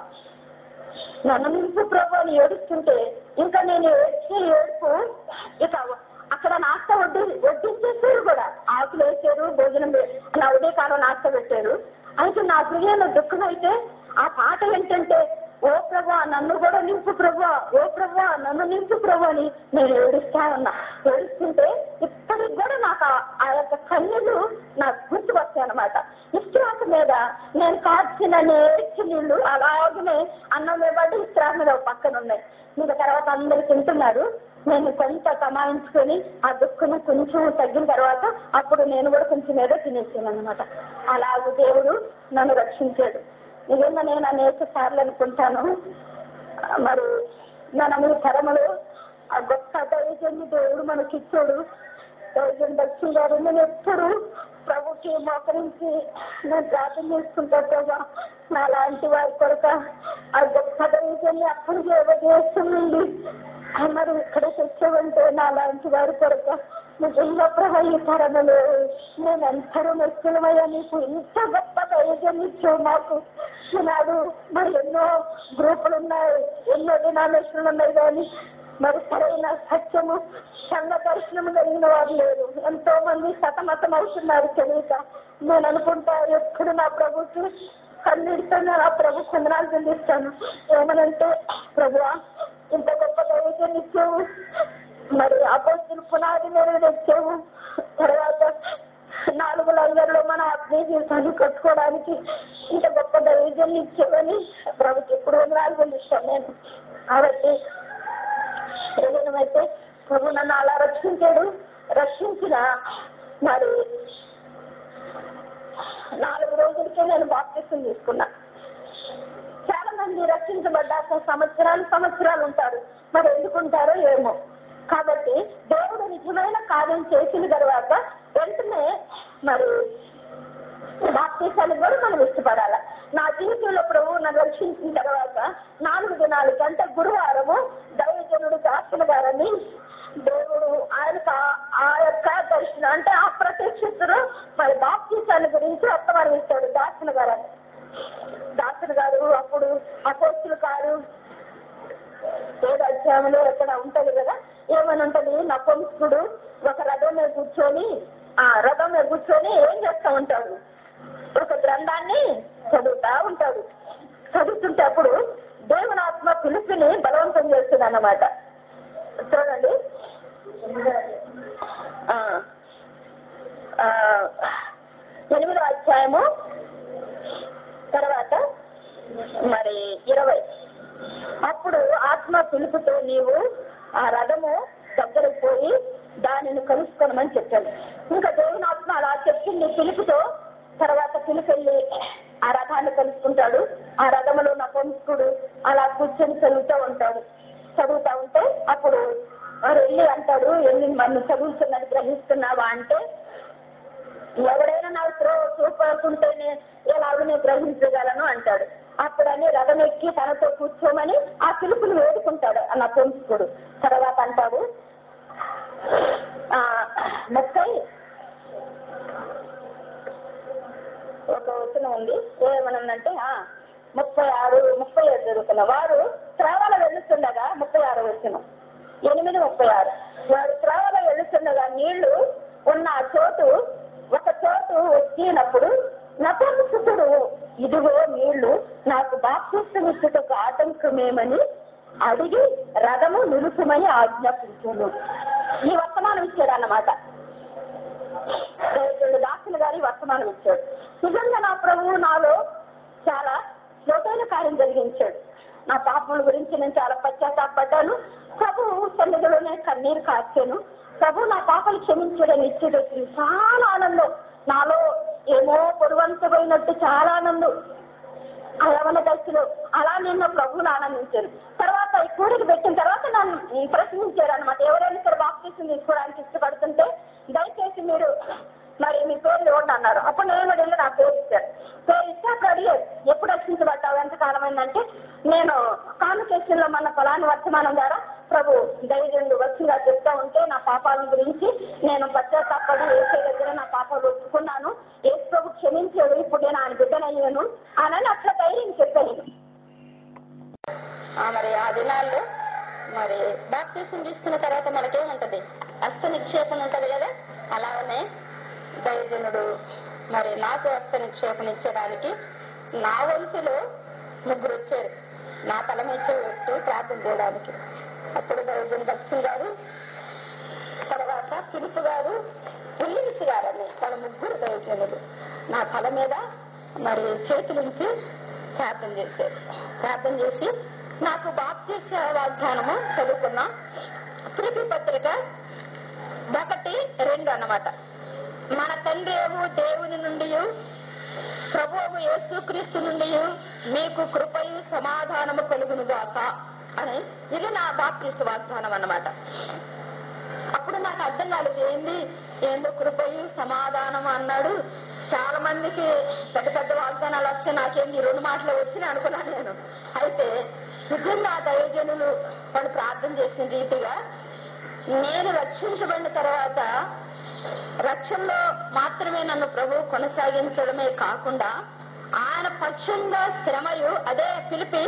నన్ను నింపు ప్రభు అని ఏడుస్తుంటే ఇంకా నేను ఏడుపు ఇక అక్కడ నాస్త వడ్డించేసారు కూడా, ఆకులు వేసారు, భోజనం నా ఉదయకాలం నాస్త పెట్టారు. అయితే నా హృదయంలో దుఃఖం అయితే ఆ పాట ఏంటంటే, ఓ ప్రభా నన్ను కూడా నింపు ప్రభా, ఓ ప్రభా నన్ను నింపు ప్రభు అని నేను ఏడుస్తా ఉన్నా. ఏడుస్తుంటే ఇప్పటికి కూడా నాకు ఆ యొక్క కన్నీళ్ళు నాకు గుర్తుకొస్తాయి అన్నమాట. విశ్వాసం మీద నేను కార్చిన నేర్చి నీళ్ళు అలాగనే అన్నం ఇవ్వండి, విశ్రాసం మీద ఒక పక్కన ఉన్నాయి. ఇంకా తర్వాత అందరు తింటున్నారు. నేను కొంత కమాయించుకొని ఆ దుఃఖం కొంచెం తగ్గిన తర్వాత అప్పుడు నేను కూడా కొంచెం ఏదో తినేసాను అన్నమాట. అలాగే దేవుడు నన్ను రక్షించాడు. నిజంగా నేను అనేక సార్లు అనుకుంటాను, మరి మన మీ తరములు ఆ గొప్ప దైవజన్ని దేవుడు మనకి ఇచ్చాడు. దైవజన్ దక్షిణ గారు నేను ఎప్పుడు ప్రభుకి మోకరించి నేను ప్రార్థన చేసుకుంటా. ప్రభా నా లాంటి వారి కొరక ఆ గొప్ప దైవజన్ని అప్పుడు చేస్తుంది, మరి ఇక్కడ తెచ్చావంటే నా లాంటి వారి కొరక నిజంగా ప్రభా ఈ తరములు నేను ఎంతరూ మెచ్చులమయ్యా, నీకు ఇంత గొప్ప దైవజన్ని ఇచ్చావు నాకు. ఈనాడు మరి ఎన్నో గ్రూపులు ఉన్నాయి, ఎన్నో డినామినేషన్లు ఉన్నాయి, కానీ మరి సరైన సత్యము సంఘ దర్శనం కలిగిన వారు లేరు. ఎంతో మంది సతమతం అవుతున్నారు తెలియక. నేను అనుకుంటా ఎప్పుడు నా ప్రభుత్వం కన్నీటితో నా ప్రభు చంద్రాలు చెల్లిస్తాను. ఏమనంటే, ప్రభువా ఇంత గొప్ప దైవజన్ని ఇచ్చావు, మరి అపోస్తుల పునాది మీద తెచ్చావు, తర్వాత 4 లంగర్లో మన ఆత్మీయ జీవితాన్ని కట్టుకోవడానికి ఇంత గొప్ప దైవజన్ని ఇచ్చావని ప్రభుకి ఎప్పుడు వందనాలు చెల్లిస్తాను నేను. కాబట్టి ఏదైతే ప్రభు నన్ను అలా రక్షించాడు. రక్షించిన మరి 4 రోజులకే నేను బాప్తిసం తీసుకున్నా. చాలా మంది రక్షించబడ్డాక సంవత్సరాలు ఉంటారు. మరి ఎందుకుంటారో ఏమో. కాబట్టి దేవుడు నిజమైన కార్యం చేసిన తర్వాత వెంటనే మరి బాప్తిసానికి కూడా మనం ఇష్టపడాలి. నా జీవితంలో ప్రభువు నన్ను రక్షించిన తర్వాత 4 దినాలకి అంటే గురువారము దైవజనుడు దాసుల గారని దేవుడు ఆయనకు ఆ యొక్క దర్శనం అంటే ఆ ప్రత్యక్షతను మరి బాప్తిసాన్ని గురించి అర్థమనిస్తాడు దాసుల గారు. అప్పుడు అపోస్తులు గారు 7వ అధ్యాయంలో ఎక్కడ ఉంటది కదా, ఏమని ఉంటది, నపుంసకుడు ఒక రథం మీద కూర్చొని ఏం చేస్తా ఉంటాడు, ఒక గ్రంథాన్ని చదువుతా ఉంటాడు. చదువుతుంటే అప్పుడు దేవుని ఆత్మ పిలుపుని బలవంతం చేస్తుంది అన్నమాట. చూడండి 8వ అధ్యాయము తర్వాత మరి 20. అప్పుడు ఆత్మ పిలుపుతో నీవు ఆ రథము దగ్గరకు పోయి దానిని కలుసుకోనమని చెప్పాను. ఇంకా దేవుని ఆత్మ అలా చెప్పింది పిలుపుతో. తర్వాత పిలుపెళ్ళి ఆ రథాన్ని కలుసుకుంటాడు. ఆ రథములో నపుంసకుడు అలా కూర్చొని చదువుతా ఉంటే అప్పుడు వెళ్ళి అంటాడు, నన్ను చదువుతున్నది గ్రహిస్తున్నావా అంటే, ఎవడైనా నాకు చూపకుంటేనే ఎలాగో నేను గ్రహించగలను అంటాడు. అప్పుడని రథం ఎక్కి తనతో కూర్చోమని ఆ పిలుపుని వేడుకుంటాడు ఆ నపుంసకుడు. తర్వాత అంటాడు 31 ఉంది, ఏమనంటే 36 జరుగుతున్న వారు త్రావల వెళ్ళుతుండగా 36 వచనం 8:36 వారు త్రావల వెళ్ళుతుండగా నీళ్లు ఉన్న ఒక చోటు వచ్చినప్పుడు నపుంసకుడు ఇదిగో నీళ్లు, నాకు బాప్తిసమిచ్చుటకు ఆటంకమేమని అడిగి రథము నిలుపుమని ఆజ్ఞాపించును. ఈ వర్తమానం ఇచ్చాడు అన్నమాట. దాసులు గారి వర్తమానం ఇచ్చాడు. నిజంగా నా ప్రభువు నాలో చాలా లోతైన కార్యం జరిగించాడు. నా పాపముల గురించి నేను చాలా పశ్చాత్తాపడ్డాను. ప్రభువు సన్నిధిలోనే కన్నీరు కార్చాను. ప్రభు నా పాపలు క్షమించడం ఇచ్చేటప్పుడు చాలా ఆనందం. నాలో ఏమో పొరువంతపోయినట్టు చాలా ఆనందం. ఆ యవన దశలో అలా నేను ప్రభువును ఆనందించాను. తర్వాత ఈ కూడికి పెట్టిన తర్వాత నన్ను ప్రశ్నించారు అనమాట. ఎవరైనా ఇక్కడ బాప్తిసం తీసుకోవడానికి ఇష్టపడుతుంటే దయచేసి మీరు మరి మీ పేర్లు ఇవ్వండి అన్నారు. అప్పుడు నేను వెళ్ళి నా పేరు ఇచ్చారు. పేరు ఇస్తే అక్కడ అడిగారు, ఎప్పుడు రక్షించబడ్డావు, ఎంతకాలం అయిందంటే, నేను కాన్వకేషన్ లో మన ఫలాన్ని వర్తమానం ద్వారా ప్రభు దైవజనుడు వచ్చిగా చెప్తా ఉంటే నా పాపాల గురించి నేను పశ్చాత్తాపడి ఏసే దగ్గర నా పాపాలు ఒప్పుకున్నాను, ఏసు ప్రభు క్షమించాడు, ఇప్పుడు నేను ఆయన బిడ్డనయ్యాను అని అట్లా ధైర్యం చెప్పాను. మరి ఆ దినాల్లో మరి బాప్తిసం తీసుకున్న తర్వాత మనకేముంటది, హస్త నిక్షేపణ ఉంటది కదా. అలాగనే దైవజనుడు మరి నాకు హస్త నిక్షేపణ ఇచ్చేదానికి నా వంతులో 3 వచ్చారు, నా తల మీద పెట్టి ప్రార్థన చేయడానికి. అప్పుడు దైవజనుడు దర్శన్ గారు, తర్వాత పిలుపు గారు, పుల్లిసి గారని వాళ్ళ 3 దైవజనులు నా తల మీద మరి చేతులుంచి ప్రార్థన చేశారు. ప్రార్థన చేసి నాకు బాప్తిస వాగ్దానము చదువుకున్నా. పిలుపు పత్రిక 1:2 అన్నమాట. మన తండ్రి దేవుని నుండి ప్రభువు యేసుక్రీస్తు నుండి మీకు కృపయు సమాధానము కలుగునుగాక అని, ఇది నా బాప్తిస వాగ్దానం అన్నమాట. అప్పుడు నాకు అర్థం కాలేదు, ఏందో కృపయు సమాధానం అన్నాడు. చాలా మందికి పెద్ద పెద్ద వాగ్దానాలు వస్తే నాకేంది 2 మాటలు వచ్చినా అనుకున్నాను నేను. అయితే నిజంగా దైవజనులు వాళ్ళు ప్రార్థన చేసిన రీతిగా నేను రక్షించబడిన తర్వాత రక్షణలో మాత్రమే నన్ను ప్రభు కొనసాగించడమే కాకుండా ఆయన పక్షంగా శ్రమయు, అదే పిలిపి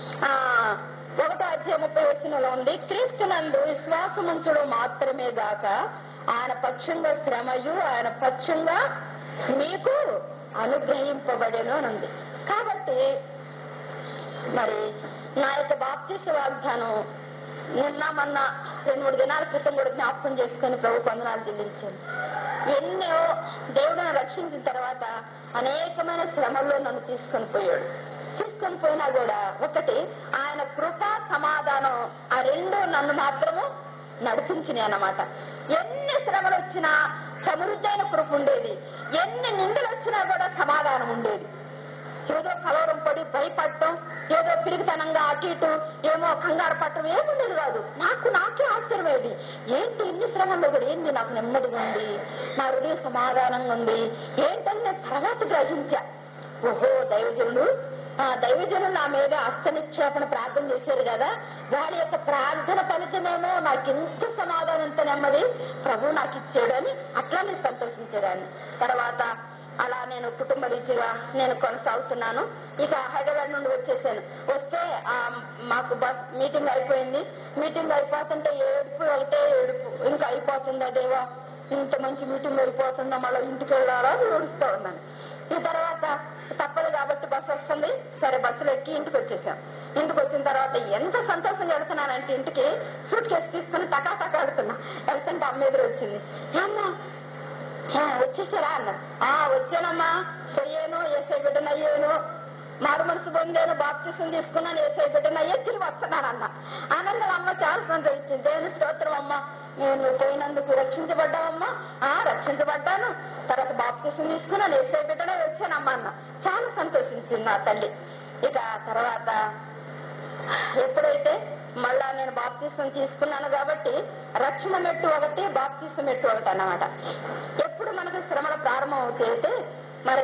1:30 ఉంది, క్రీస్తునందు విశ్వాసముంచడం మాత్రమే గాక ఆయన పక్షంగా శ్రమయు ఆయన పక్షంగా మీకు అనుగ్రహింపబడేను అని ఉంది. కాబట్టి మరి నా యొక్క బాప్తిస వాగ్దానం నిన్న మొన్న 2-3 దినాల క్రితం కూడా జ్ఞాపకం చేసుకుని ప్రభు వందనాలు చెల్లించాను. ఎన్నో దేవుడు నన్ను రక్షించిన తర్వాత అనేకమైన శ్రమల్లో నన్ను తీసుకొని పోయినా కూడా ఒకటి ఆయన కృప సమాధానం, ఆ 2 నన్ను మాత్రము నడిపించినాయి అన్నమాట. ఎన్ని శ్రమలు వచ్చినా సమృద్ధైన కృప ఉండేది. ఎన్ని నిందలు వచ్చినా కూడా సమాధానం ఉండేది. ఏదో కలవరం పడి భయపడటం, ఏదో పిరిగితనంగా అటు ఇటు ఏమో కంగారు పట్టడం ఏముండేది కాదు. నాకే ఆశ్చర్యమేది, ఏంటి ఇన్ని శ్రమంలో కూడా ఏంటి నాకు నెమ్మదిగా ఉంది, నా హృదయం సమాధానంగా ఉంది ఏంటని నేను తర్వాత గ్రహించా. ఓహో, దైవజనులు నా మీద హస్తనిక్షేపణ ప్రార్థన చేశారు కదా, వారి యొక్క ప్రార్థన ఫలితమేమో నాకు ఎంత సమాధానం, ఎంత నెమ్మది ప్రభు నాకు ఇచ్చాడని అట్లా నేను సంతోషించేదాన్ని. తర్వాత అలా నేను కుటుంబ రీతిగా నేను కొనసాగుతున్నాను. ఇక హైదరాబాద్ నుండి వచ్చేసాను. వస్తే మాకు బస్ మీటింగ్ అయిపోయింది. మీటింగ్ అయిపోతుంటే ఏడుపు, ఒకటే ఏడుపు, ఇంకా అయిపోతుందా దేవా, ఇంత మంచి మీటింగ్ అయిపోతుందా, మళ్ళీ ఇంటికి వెళ్ళాలా అని ఏడుస్తూ ఉన్నాను. ఈ తర్వాత తప్పదు కాబట్టి బస్సు వస్తుంది, సరే బస్సులో ఎక్కి ఇంటికి వచ్చేసాం. ఇంటికి వచ్చిన తర్వాత ఎంత సంతోషంగా వెళ్తున్నానంటే, ఇంటికి సూట్ కేసు తీసుకుని టకా ఆడుతున్నా. వెళ్తుంటే అమ్మ ఎదురు వచ్చింది. అమ్మ వచ్చేసారా అన్న. వచ్చానమ్మా, పోయాను, ఏసై బిడ్డనయ్యాను, మారు మనసు పొందాను, బాప్తిసం తీసుకున్నాను, ఏసై బిడ్డనయ్యే తిరిగి వస్తున్నానన్న. ఆనందం అమ్మ చాలా సంతోషించింది. దేవుని స్తోత్రం అమ్మ, నేను పోయినందుకు రక్షించబడ్డావమ్మా. రక్షించబడ్డాను, తర్వాత బాప్తిసం తీసుకున్నాను, ఏసై బిడ్డనే వచ్చానమ్మా అన్న. చాలా సంతోషించింది నా తల్లి. ఇక తర్వాత ఎప్పుడైతే మళ్ళా నేను బాప్తిసం తీసుకున్నాను కాబట్టి రక్షణ మెట్టు ఒకటి, బాప్తిసం మెట్టు ఒకటి అన్నమాట. ఎప్పుడు మనకి శ్రమలు ప్రారంభం అవుతాయితే, మరి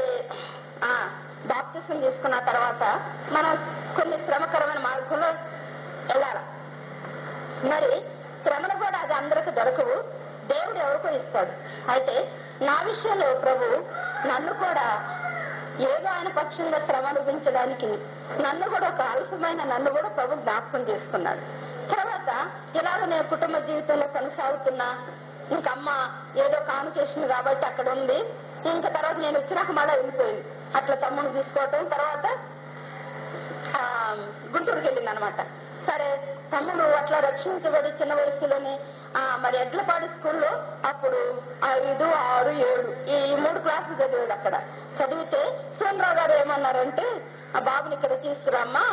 బాప్తిసం తీసుకున్న తర్వాత మనం కొన్ని శ్రమకరమైన మార్గంలో వెళ్ళాలి. మరి శ్రమలు కూడా అది అందరికి దొరకవు, దేవుడు ఎవరికో ఇస్తాడు. అయితే నా విషయంలో ప్రభు నన్ను కూడా ఏదో ఆయన పక్షంగా శ్రమ అనుభవించడానికి నన్ను కూడా ఒక అల్పమైన నన్ను కూడా ప్రభు జ్ఞాపకం చేసుకున్నాడు. తర్వాత ఇలాగ నేను కుటుంబ జీవితంలో కొనసాగుతున్నా. ఇంకమ్మ ఏదో కాన్వకేషన్ కాబట్టి అక్కడ ఉంది. ఇంకా తర్వాత నేను వచ్చినాక మళ్ళీ వెళ్ళిపోయింది. అట్లా తమ్ముడు చూసుకోవటం. తర్వాత గుంటూరుకి వెళ్ళింది అనమాట. సరే, తమ్ముడు అట్లా రక్షించబడి చిన్న వయసులోనే మరి ఎడ్లపాడి స్కూల్లో అప్పుడు 5, 6, 7 ఈ 3 క్లాసులు చదివాడు. అక్కడ చదివితే సోమరావు గారు ఏమన్నారంటే, ఆ బాబుని ఇక్కడ తీసుకురామ్మా,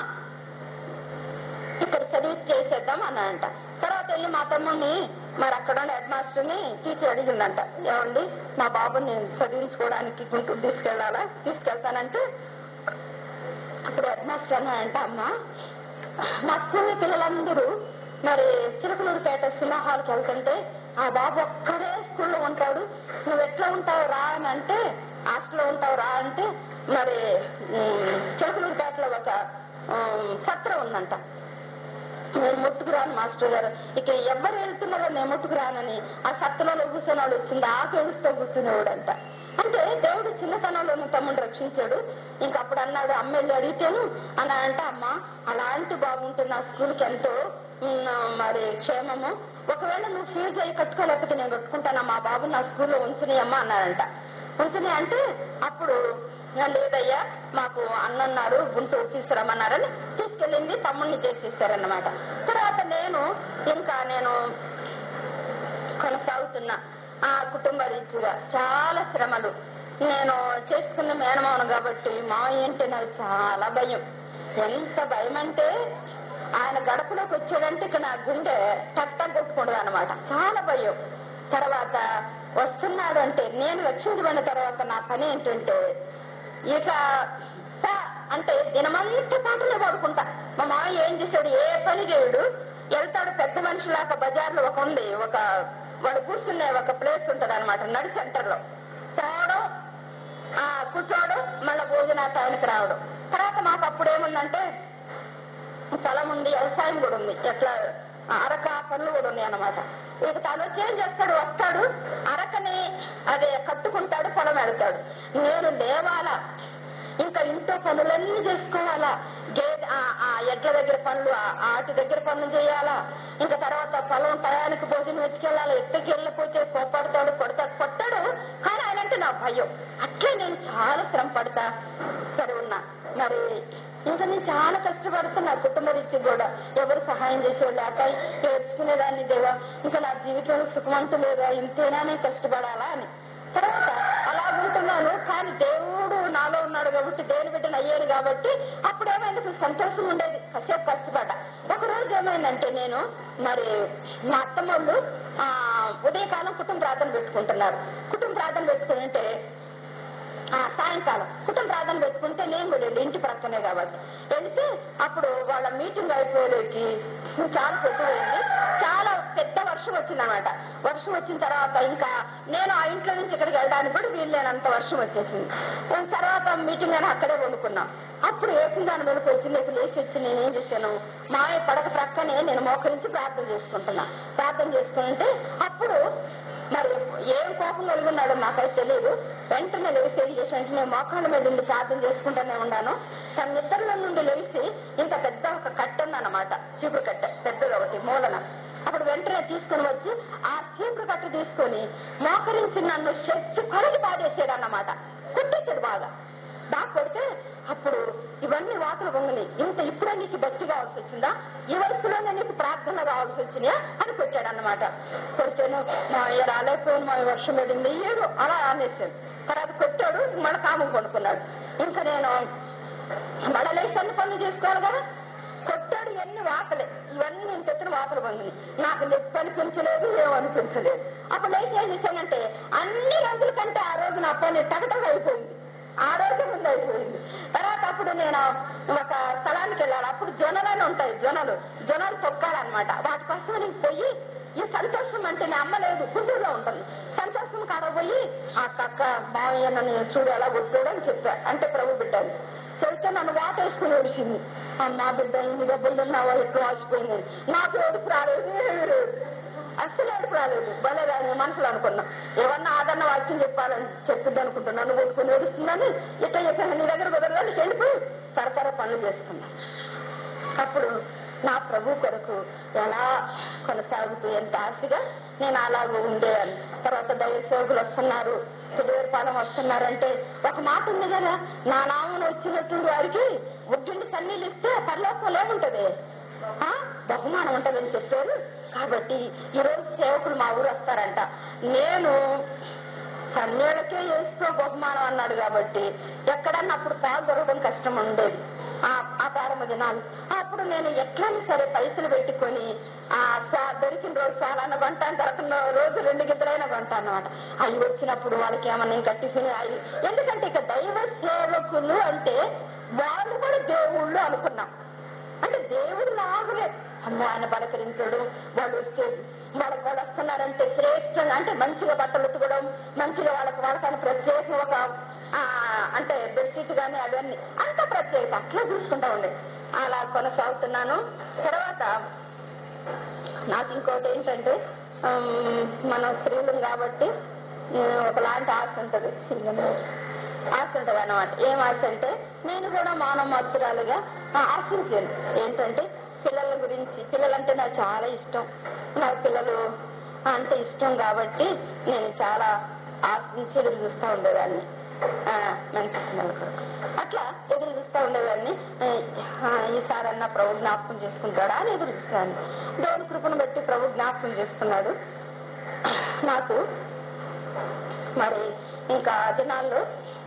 ఇక్కడ సర్వీస్ చేసేద్దాం అన్నాడంట. తర్వాత వెళ్ళి మా తమ్ముడిని మరి అక్కడ ఉన్న హెడ్ మాస్టర్ని టీచర్ అడిగిందంట, ఏమండి మా బాబుని చదివించుకోవడానికి గుంటూరు తీసుకెళ్తానంటే అప్పుడు హెడ్ మాస్టర్ అన్నాడంట, అమ్మ మా స్కూల్ పిల్లలందరూ మరి చిలకలూరుపేట సినిమా హాల్కి వెళ్తుంటే ఆ బాబు ఒక్కడే స్కూల్లో ఉంటాడు, నువ్వు ఎట్లా ఉంటావు రా అని అంటే, హాస్టల్లో ఉంటావు రా అంటే, మరి చిలకలూరుపేటలో ఒక సత్రం ఉందంట, నేను ముట్టుకు రాను మాస్టర్ గారు, ఇక ఎవరు వెళ్తున్నారో నేను ముట్టుకు రానని ఆ సత్రంలో కూర్చునేవాడు వచ్చింది, ఆకేడుస్తూ కూర్చునేవాడంట. అంటే దేవుడు చిన్నతనంలోనే తమ్ముడు రక్షించాడు. ఇంక అప్పుడు అన్నాడు, అమ్మ వెళ్ళి అడిగితేను అన్నాడంట, అమ్మ అలాంటి బాగుంటుంది నా స్కూల్కి ఎంతో మరి క్షేమము, ఒకవేళ నువ్వు ఫీజు అయ్యి కట్టుకోలేకపోతే నేను కట్టుకుంటాను, మా బాబు నా స్కూల్లో ఉంచుని అమ్మ అన్నాడంట. ఉంచుని అంటే అప్పుడు లేదయ్యా మాకు అన్నన్నారు గుంటూరు తీసుకురమ్మన్నారని తీసుకెళ్ళింది, తమ్ముడిని చేసేసారన్నమాట. తర్వాత నేను కొనసాగుతున్నా ఆ కుటుంబ రీతిగా చాలా శ్రమలు. నేను చేసుకున్న మేనమావను కాబట్టి మావయ్య అంటే నాకు చాలా భయం. ఎంత భయం అంటే ఆయన గడపలోకి వచ్చాడంటే ఇక నా గుండె టట్టం కొట్టుకుండదు అనమాట, చాలా భయం. తర్వాత వస్తున్నాడు అంటే నేను రక్షించబడిన తర్వాత నా పని ఏంటంటే, ఇక అంటే దినమంతా పాటలే పాడుకుంటా. మా మావయ్య ఏం చేశాడు, ఏ పని చేయడు, వెళ్తాడు పెద్ద మనిషిలాగా బజార్లో ఒక వాడు కూర్చునే ఒక ప్లేస్ ఉంటది అనమాట, నడి సెంటర్ లో పోవడం, కూర్చోవడం, మళ్ళీ భోజన టైంకి రావడం. తర్వాత మాకు అప్పుడు ఏముందంటే పొలం ఉంది, వ్యవసాయం కూడా ఉంది, ఎట్లా అరక పనులు కూడా ఉన్నాయి అనమాట. ఇక తను చేంజ్ చేస్తాడు, వస్తాడు, అరకని అదే కట్టుకుంటాడు, పొలం వెళ్తాడు. నేను లేవాలా, ఇంకా ఇంట్లో పనులన్నీ చేసుకోవాలా, ఎడ్ల దగ్గర పనులు, ఆటి దగ్గర పనులు చేయాలా, ఇంకా తర్వాత పొలం టయానికి భోజనం ఎత్తుకెళ్ళాలి, ఎత్తుకి వెళ్ళిపోతే కోపడతాడు, కొట్టాడు. కానీ ఆయనంటే నా భయం. అట్లే నేను చాలా శ్రమ పడతా సరే ఉన్నా. మరి ఇంకా నేను చాలా కష్టపడుతున్నా, కుటుంబ రీతి కూడా ఎవరు సహాయం చేసేవాళ్ళు లేక ఏడ్చుకునేదాన్ని, దేవా ఇంకా నా జీవితంలో సుఖమంటూ లేదా, ఇంతేనా నేను కష్టపడాలా అని. తర్వాత అలా ఉంటున్నాను. కానీ దేవుడు నాలో ఉన్నాడు కాబట్టి, దేవుని బిడ్డను అయ్యాను కాబట్టి అప్పుడు ఏమైంది, సంతోషం ఉండేది, కాసేపు కష్టపడ్డా. ఒక రోజు ఏమైందంటే, నేను మరి మా అత్తమ్మోళ్ళు ఉదయకాలం కుటుంబ ప్రార్థన పెట్టుకుంటున్నారు. కుటుంబ ప్రార్థన పెట్టుకుంటే సాయంకాలం కుటుంబ ప్రార్థన పెట్టుకుంటే నేను కూడా ఇంటి ప్రక్కనే కాబట్టి వెళితే అప్పుడు వాళ్ళ మీటింగ్ అయిపోయేకి చాలా పెద్దదైంది. చాలా పెద్ద వర్షం వచ్చిందనమాట. వర్షం వచ్చిన తర్వాత ఇంకా నేను ఆ ఇంట్లో నుంచి ఇక్కడికి వెళ్ళడానికి కూడా వీళ్ళేనంత వర్షం వచ్చేసింది. తర్వాత మీటింగ్ అని అక్కడే వండుకున్నాం. అప్పుడు ఏకంగానే వెనుక వచ్చింది. లేచి వచ్చి నేనేం చేశాను, మాయ పడక ప్రక్కనే నేను మోకరించి ప్రార్థన చేసుకుంటున్నా. ప్రార్థన చేసుకుంటే అప్పుడు మరి ఏం కోపం కలిగినాడో నాకైతే తెలియదు. వెంటనే లేచి ఏం చేసినట్టు నేను మోకాళ్ళ మీద ఉండి ప్రార్థన చేసుకుంటూనే ఉన్నాను. తన నిద్రలో నుండి లేచి ఇంత పెద్ద ఒక కట్టె ఉందన్నమాట, చీపురు కట్టె పెద్దగా ఒకటి మూలన. అప్పుడు వెంటనే తీసుకుని వచ్చి ఆ చీపురు కట్టె తీసుకొని మోకరించి నన్ను శక్తి కొరగి పాడేసాడు అన్నమాట. కొట్టేశాడు బాగా కొడితే అప్పుడు ఇవన్నీ వాతలు పొంగలి. ఇంత ఇప్పుడే నీకు భక్తి కావాల్సి వచ్చిందా, ఈ వయసులోనే నీకు ప్రార్థన కావాల్సి వచ్చిందా అని కొట్టాడు అన్నమాట. కొడితేను మా రాలేకపోయిన మా వర్షం పడింది ఏదో అలా అనేసాడు. తర్వాత కొట్టాడు, మళ్ళీ కాముకు కొనుక్కున్నాడు. ఇంకా నేను మళ్ళీ అన్ని పనులు చేసుకోవాలి కదా. కొట్టాడు, ఎన్ని వాతలే, ఇవన్నీ నేను పెట్టిన వాతలు పొంగింది. నాకు నొప్పి అనిపించలేదు, ఏమనిపించలేదు. అప్పుడు లేచి ఏం చేశానంటే అన్ని రోజుల కంటే ఆ రోజు నా పని తగటగా అయిపోయింది. ఆ రోజు ముందు అయిపోయింది. తర్వాత అప్పుడు నేను ఒక స్థలానికి వెళ్ళాలి. అప్పుడు జొన్నలు ఉంటాయి, జొన్నలు తొక్కాలన్నమాట. వాటి కోసం నేను పోయి ఈ సంతోషం అంటే నా అమ్మ లేదు, గుంటూరులో ఉంటుంది. సంతోషం కాడ పోయి ఆ కక్క మావయ్య నన్ను చూడు ఎలా కొట్టాడు అని చెప్పా. అంటే ప్రభు బిడ్డని చెప్తే నన్ను వాట వేసుకుని ఏడిచింది. మా బిడ్డ ఇన్ని దెబ్బలు తిన్నావా, ఎట్లా వాసిపోయింది. నాకు ఏడుపు రాలేదు, అస్సలు ఏడుపు రాలేదు. భలేదా నేను మనసులో అనుకున్నా, ఏమన్నా ఆదరణ వాక్యం చెప్పిద్ది అనుకుంటున్నా. నన్ను కొట్టుకుని ఏడుస్తుందని ఇట్లా చెప్పాను. నీ దగ్గర కుదరదని వెళ్ళిపోయి తరతర పనులు చేసుకున్నా. అప్పుడు నా ప్రభు కొరకు ఎలా కొనసాగుతూ ఎంత ఆశగా నేను అలాగూ ఉండేవాళ్ళు. తర్వాత దైవ సేవకులు వస్తున్నారు, సుదూరపాలెం వస్తున్నారంటే ఒక మాట ఉంది కదా, నా నామను వచ్చినట్టు వారికి ఒడ్డుండి సన్నీళ్ళు ఇస్తే పరలోకంలో ఏముంటది, బహుమానం ఉంటదని చెప్పారు. కాబట్టి ఈరోజు సేవకులు మా ఊరు వస్తారంట. నేను సన్నీళ్ళకే వేసుకో బహుమానం అన్నాడు కాబట్టి ఎక్కడన్నా అప్పుడు పాలు దొరకడం కష్టం ఉండేది ఆ ప్రారంభ దినాలు. అప్పుడు నేను ఎట్లయినా సరే పైసలు పెట్టుకొని దొరికిన రోజు సాలన్న కొంట, దొరకన రోజు 2 గిద్దలైనా కొంటా అన్నమాట. అవి వచ్చినప్పుడు వాళ్ళకి ఏమన్నా ఇంకా టిఫిన్ అవి, ఎందుకంటే ఇక దైవ సేవకులు అంటే వాళ్ళు కూడా దేవుళ్ళు అనుకున్నాం. అంటే దేవుడు లాగలే అమ్మో ఆయన పలకరించడు, వాళ్ళు వస్తే వాళ్ళకి వాళ్ళు వస్తున్నారంటే శ్రేష్టంగా, అంటే మంచిగా బట్టలు ఉతకడం, మంచిగా వాళ్ళకని ప్రత్యేకం ఒక అంటే బెడ్షీట్ కానీ అవన్నీ అంత ప్రత్యేకత అట్లా చూసుకుంటా ఉండే. అలా కొనసాగుతున్నాను. తర్వాత నాకు ఇంకోటి ఏంటంటే మనం స్త్రీలు కాబట్టి ఒకలాంటి ఆశ ఉంటుంది అన్నమాట. ఏం ఆశ అంటే నేను కూడా మానవమాత్రురాలుగా ఆశించాను. ఏంటంటే పిల్లల గురించి, పిల్లలంటే నాకు చాలా ఇష్టం. నాకు పిల్లలు అంటే ఇష్టం కాబట్టి నేను చాలా ఆశించి ఎదురు చూస్తూ ఉండేదాన్ని. మంచి పిల్లల కొరకు అట్లా ఎదురు చూస్తూ ఉండేదాన్ని. ఈసారన్నా ప్రభు జ్ఞాపకం చేసుకుంటాడా అని ఎదురు చూస్తాను. దేవుని కృపను బట్టి ప్రభు జ్ఞాపకం చేసుకున్నాడు నాకు. మరి ఇంకా దినాల్లో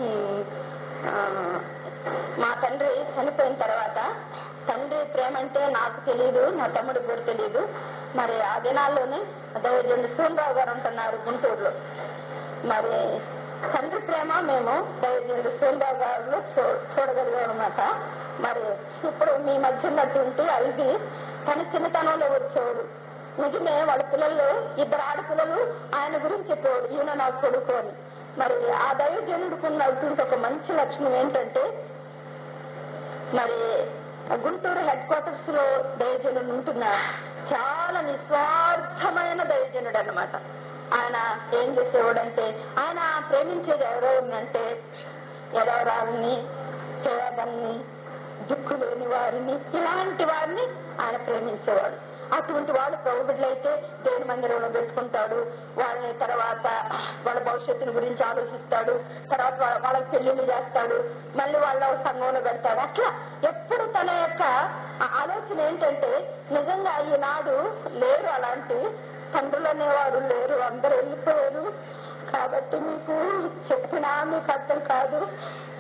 మా తండ్రి చనిపోయిన తర్వాత, తండ్రి ప్రేమ అంటే నాకు తెలియదు, నా తమ్ముడికి కూడా తెలియదు. మరి ఆ దినాల్లోనే దైవజనుడు సూనరావు గారు ఉంటున్నారు గుంటూరులో. మరి తండ్రి ప్రేమ మేము దైవజనుడు సూనరావు గారు చూడగలిగాం అనమాట. మరి ఇప్పుడు మీ మధ్య ఉన్నటువంటి ఇది తన చిన్నతనంలో వచ్చేవాడు. నిజమే, వాళ్ళ పిల్లలు 2 ఆడపిల్లలు ఆయన గురించి చెప్పేవాడు, ఈయన నా కొడుకు అని. మరి ఆ దైవజనుడికి ఉన్నటువంటి ఒక మంచి లక్షణం ఏంటంటే, మరి గుంటూరు హెడ్ క్వార్టర్స్ లో దైవజనుడు ఉంటున్న చాలా నిస్వార్థమైన దైవజనుడు అన్నమాట. ఆయన ఏం చేసేవాడంటే, ఆయన ప్రేమించేది ఎవరెవరినంటే ఎదవరాల్ని, పేదల్ని, దిక్కు లేని వారిని, ఇలాంటి వారిని ఆయన ప్రేమించేవాడు. అటువంటి వాళ్ళు ప్రభు బిడ్డలైతే దేవుని మందిరంలో పెట్టుకుంటాడు. వాళ్ళని తర్వాత వాళ్ళ భవిష్యత్తుని గురించి ఆలోచిస్తాడు. తర్వాత వాళ్ళకి పెళ్లిళ్ళు చేస్తాడు, మళ్ళీ వాళ్ళ సంఘంలో పెడతాడు. అట్లా ఎప్పుడు తన యొక్క ఆలోచన ఏంటంటే, నిజంగా ఈనాడు లేరు అలాంటి తండ్రులు అనేవారు లేరు, అందరూ వెళ్ళిపోయారు. కాబట్టి మీకు చెప్పినా మీకు అర్థం కాదు.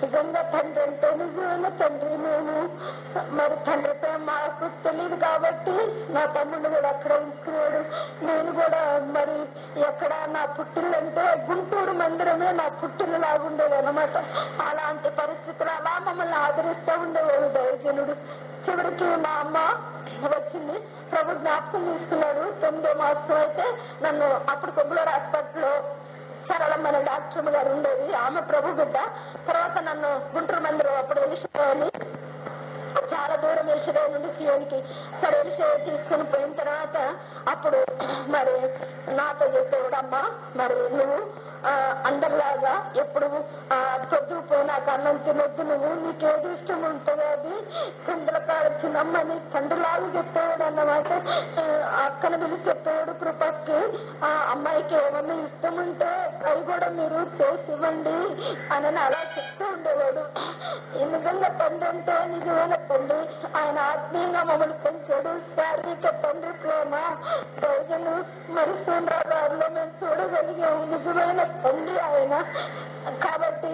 నిజంగా తండ్రి అంటే నిజమైన తండ్రి. మేము మరి తండ్రితో మాకు తెలియదు కాబట్టి నా తమ్ముడు కూడా అక్కడ ఉంచుకున్నాడు. నేను కూడా మరి ఎక్కడ నా పుట్టిల్లంటే గుంటూరు మందిరమే నా పుట్టిల్లు లాగుండేది అనమాట. అలాంటి పరిస్థితులు అలా మమ్మల్ని ఆదరిస్తూ ఉండేవాడు దైవజనుడు. చివరికి మా అమ్మ వచ్చింది, ప్రభు జ్ఞాపకం తీసుకున్నాడు. 9వ మాసం అయితే నన్ను అప్పుడు కొబ్బలూరు హాస్పిటల్లో సరళమైన డాక్టర్ గారు ఉండేది, ఆమె ప్రభు బిడ్డ. తర్వాత నన్ను గుంటూరు మందిరం అప్పుడు ఎలిషేని చాలా దూరం ఎలిషే నుండి సియోనికి సరే ఎలిషే తీసుకుని పోయిన తర్వాత అప్పుడు మరి నాతో చెప్పేవాడు, అమ్మ మరి నువ్వు అందరిలాగా ఎప్పుడు పొద్దు పోయినాక అన్నం తినొద్దు, నువ్వు నీకేది ఇష్టం ఉంటుందో అది తండ్రుల కాడ తినమ్మని తండ్రిలాగా చెప్పేవాడు అన్నమాట. అక్కను పిలిచి చెప్పేవాడు, కృపకి ఆ అమ్మాయికి ఏమన్నా ఇష్టం ఉంటే అవి కూడా మీరు చేసి ఇవ్వండి అని అలా చెప్తూ ఉండేవాడు. నిజంగా తండ్రి అంటే నిజమైన తండ్రి. ఆయన ఆత్మీయంగా మమ్మల్ని పెంచాడు. శారీరక తండ్రి ప్రేమ ప్రజలు మరి సూర్యగారిలో మేము చూడగలిగాము. నిజమైన తండ్రి ఆయన. కాబట్టి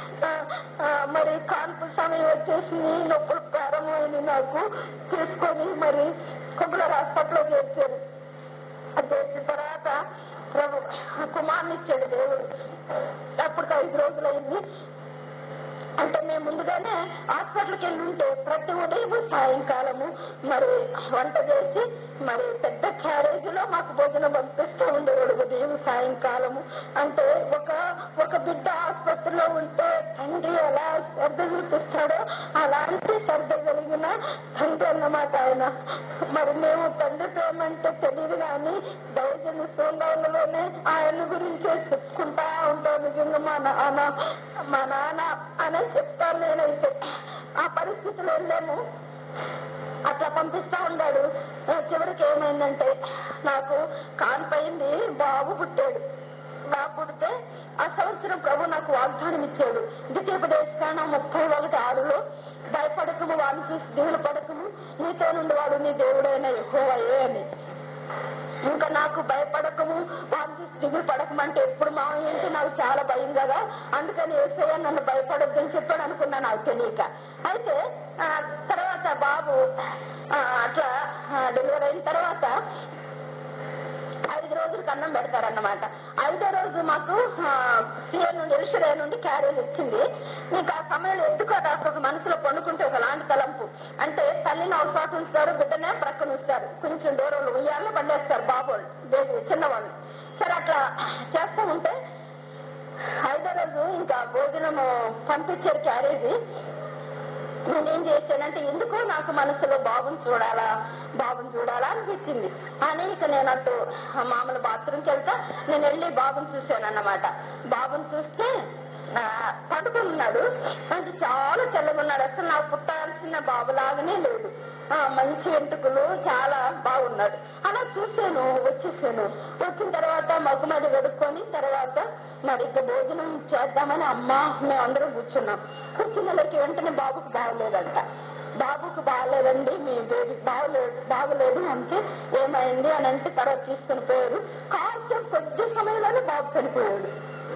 మరి కాన్పు సమయం వచ్చేసి నొప్పులు ప్రారంభమైంది నాకు. తీసుకొని మరి కొబ్బలూరు హాస్పిటల్లో చేర్చారు. చేసిన తర్వాత ప్రభు కుమార్ని ఇచ్చాడు దేవుడు. అప్పటికి 5 రోజులైంది. అంటే మేము ముందుగానే హాస్పిటల్కి వెళ్ళి ఉంటే ప్రతి ఉదయం సాయంకాలము మరి వంట చేసి మరి పెద్ద క్యారేజీలో మాకు భోజనం పంపిస్తూ ఉండేవాడు ఉదయం సాయంకాలము. అంటే ఒక బిడ్డ ఆసుపత్రిలో ఉంటే తండ్రి ఎలా శ్రద్ధ చూపిస్తాడో అలాంటి శ్రద్ధ కలిగిన తండ్రి అన్నమాట ఆయన. మరి మేము తండ్రి ప్రేమ అంటే తెలియదు కానీ దైవజన సోందర్యంలోనే ఆయన గురించే చెప్పుకుంటా ఉంటాం. నిజంగా మా నాన్న అని చెప్తాను నేనైతే. ఆ పరిస్థితిలో వెళ్ళాము, అట్లా పంపిస్తా ఉన్నాడు. చివరికి ఏమైందంటే నాకు కాన్పయింది, బాబు పుట్టాడు. బాబు పుడితే ఆ సంవత్సరం ప్రభు నాకు వాగ్దానం ఇచ్చాడు. ద్వితీయోపదేశకాండం 31:6 భయపడకము, వాడిని చూసి దిగులు పడకము, నీతో నుండి వాడు నీ దేవుడైన యెహోవాయే అని. ఇంకా నాకు భయపడకము, వాడిని చూసి దిగులు పడకమంటే ఎప్పుడు మామయ్య అంటే నాకు చాలా భయం కదా, అందుకని యేసయ్య నన్ను భయపడొద్దని చెప్పాడు అనుకున్నా నాకు తెలియక. అయితే తర్వాత బాబు అట్లా డెలివరీ అయిన తర్వాత 5 రోజులకు అన్నం పెడతారన్నమాట. 5వ రోజు మాకు సిఏ నుండి ఎలిషే నుండి క్యారేజ్ వచ్చింది. ఇంకా ఆ సమయంలో ఎందుకు ఒక మనసులో పండుకుంటే ఒకలాంటి తలంపు. అంటే తల్లిని అవసరం ఉంచుతారు, బిడ్డనే ప్రక్కన ఉంచుతారు, కొంచెం దూరంలో ఉయ్యాల్లో పండేస్తారు బాబోళ్ళు, బేబీ చిన్నవాళ్ళు. సరే అట్లా చేస్తూ ఉంటే 5వ రోజు ఇంకా భోజనము పంపించారు క్యారేజీ. నేనేం చేశానంటే ఎందుకో నాకు మనసులో బాబుని చూడాలా అనిపించింది అని ఇక నేను అటు మామూలు బాత్రూమ్కి వెళ్తా. నేను వెళ్ళి బాబుని చూశాను అన్నమాట. బాబుని చూస్తే పడుకున్నాడు. అంటే చాలా తెల్లగున్నాడు. అసలు నాకు పుట్టాల్సిన బాబులాగానే లేదు. మంచి వెంట్రుకలు, చాలా బాగున్నాడు. అలా చూసాను, వచ్చేసాను. వచ్చిన తర్వాత మగుమది గడుక్కొని తర్వాత మరి ఇక భోజనం చేద్దామని అమ్మ మేమందరం కూర్చున్నాం. కూర్చున్నలకి వెంటనే బాబుకు బాగలేదంట. బాబుకు బాగలేదండి, మీ బేబీ బాగలేదు అంటే ఏమైంది అని అంటే తర్వాత తీసుకుని పోయారు. కాసేపు కొద్ది సమయంలోనే బాబు చనిపోయాడు.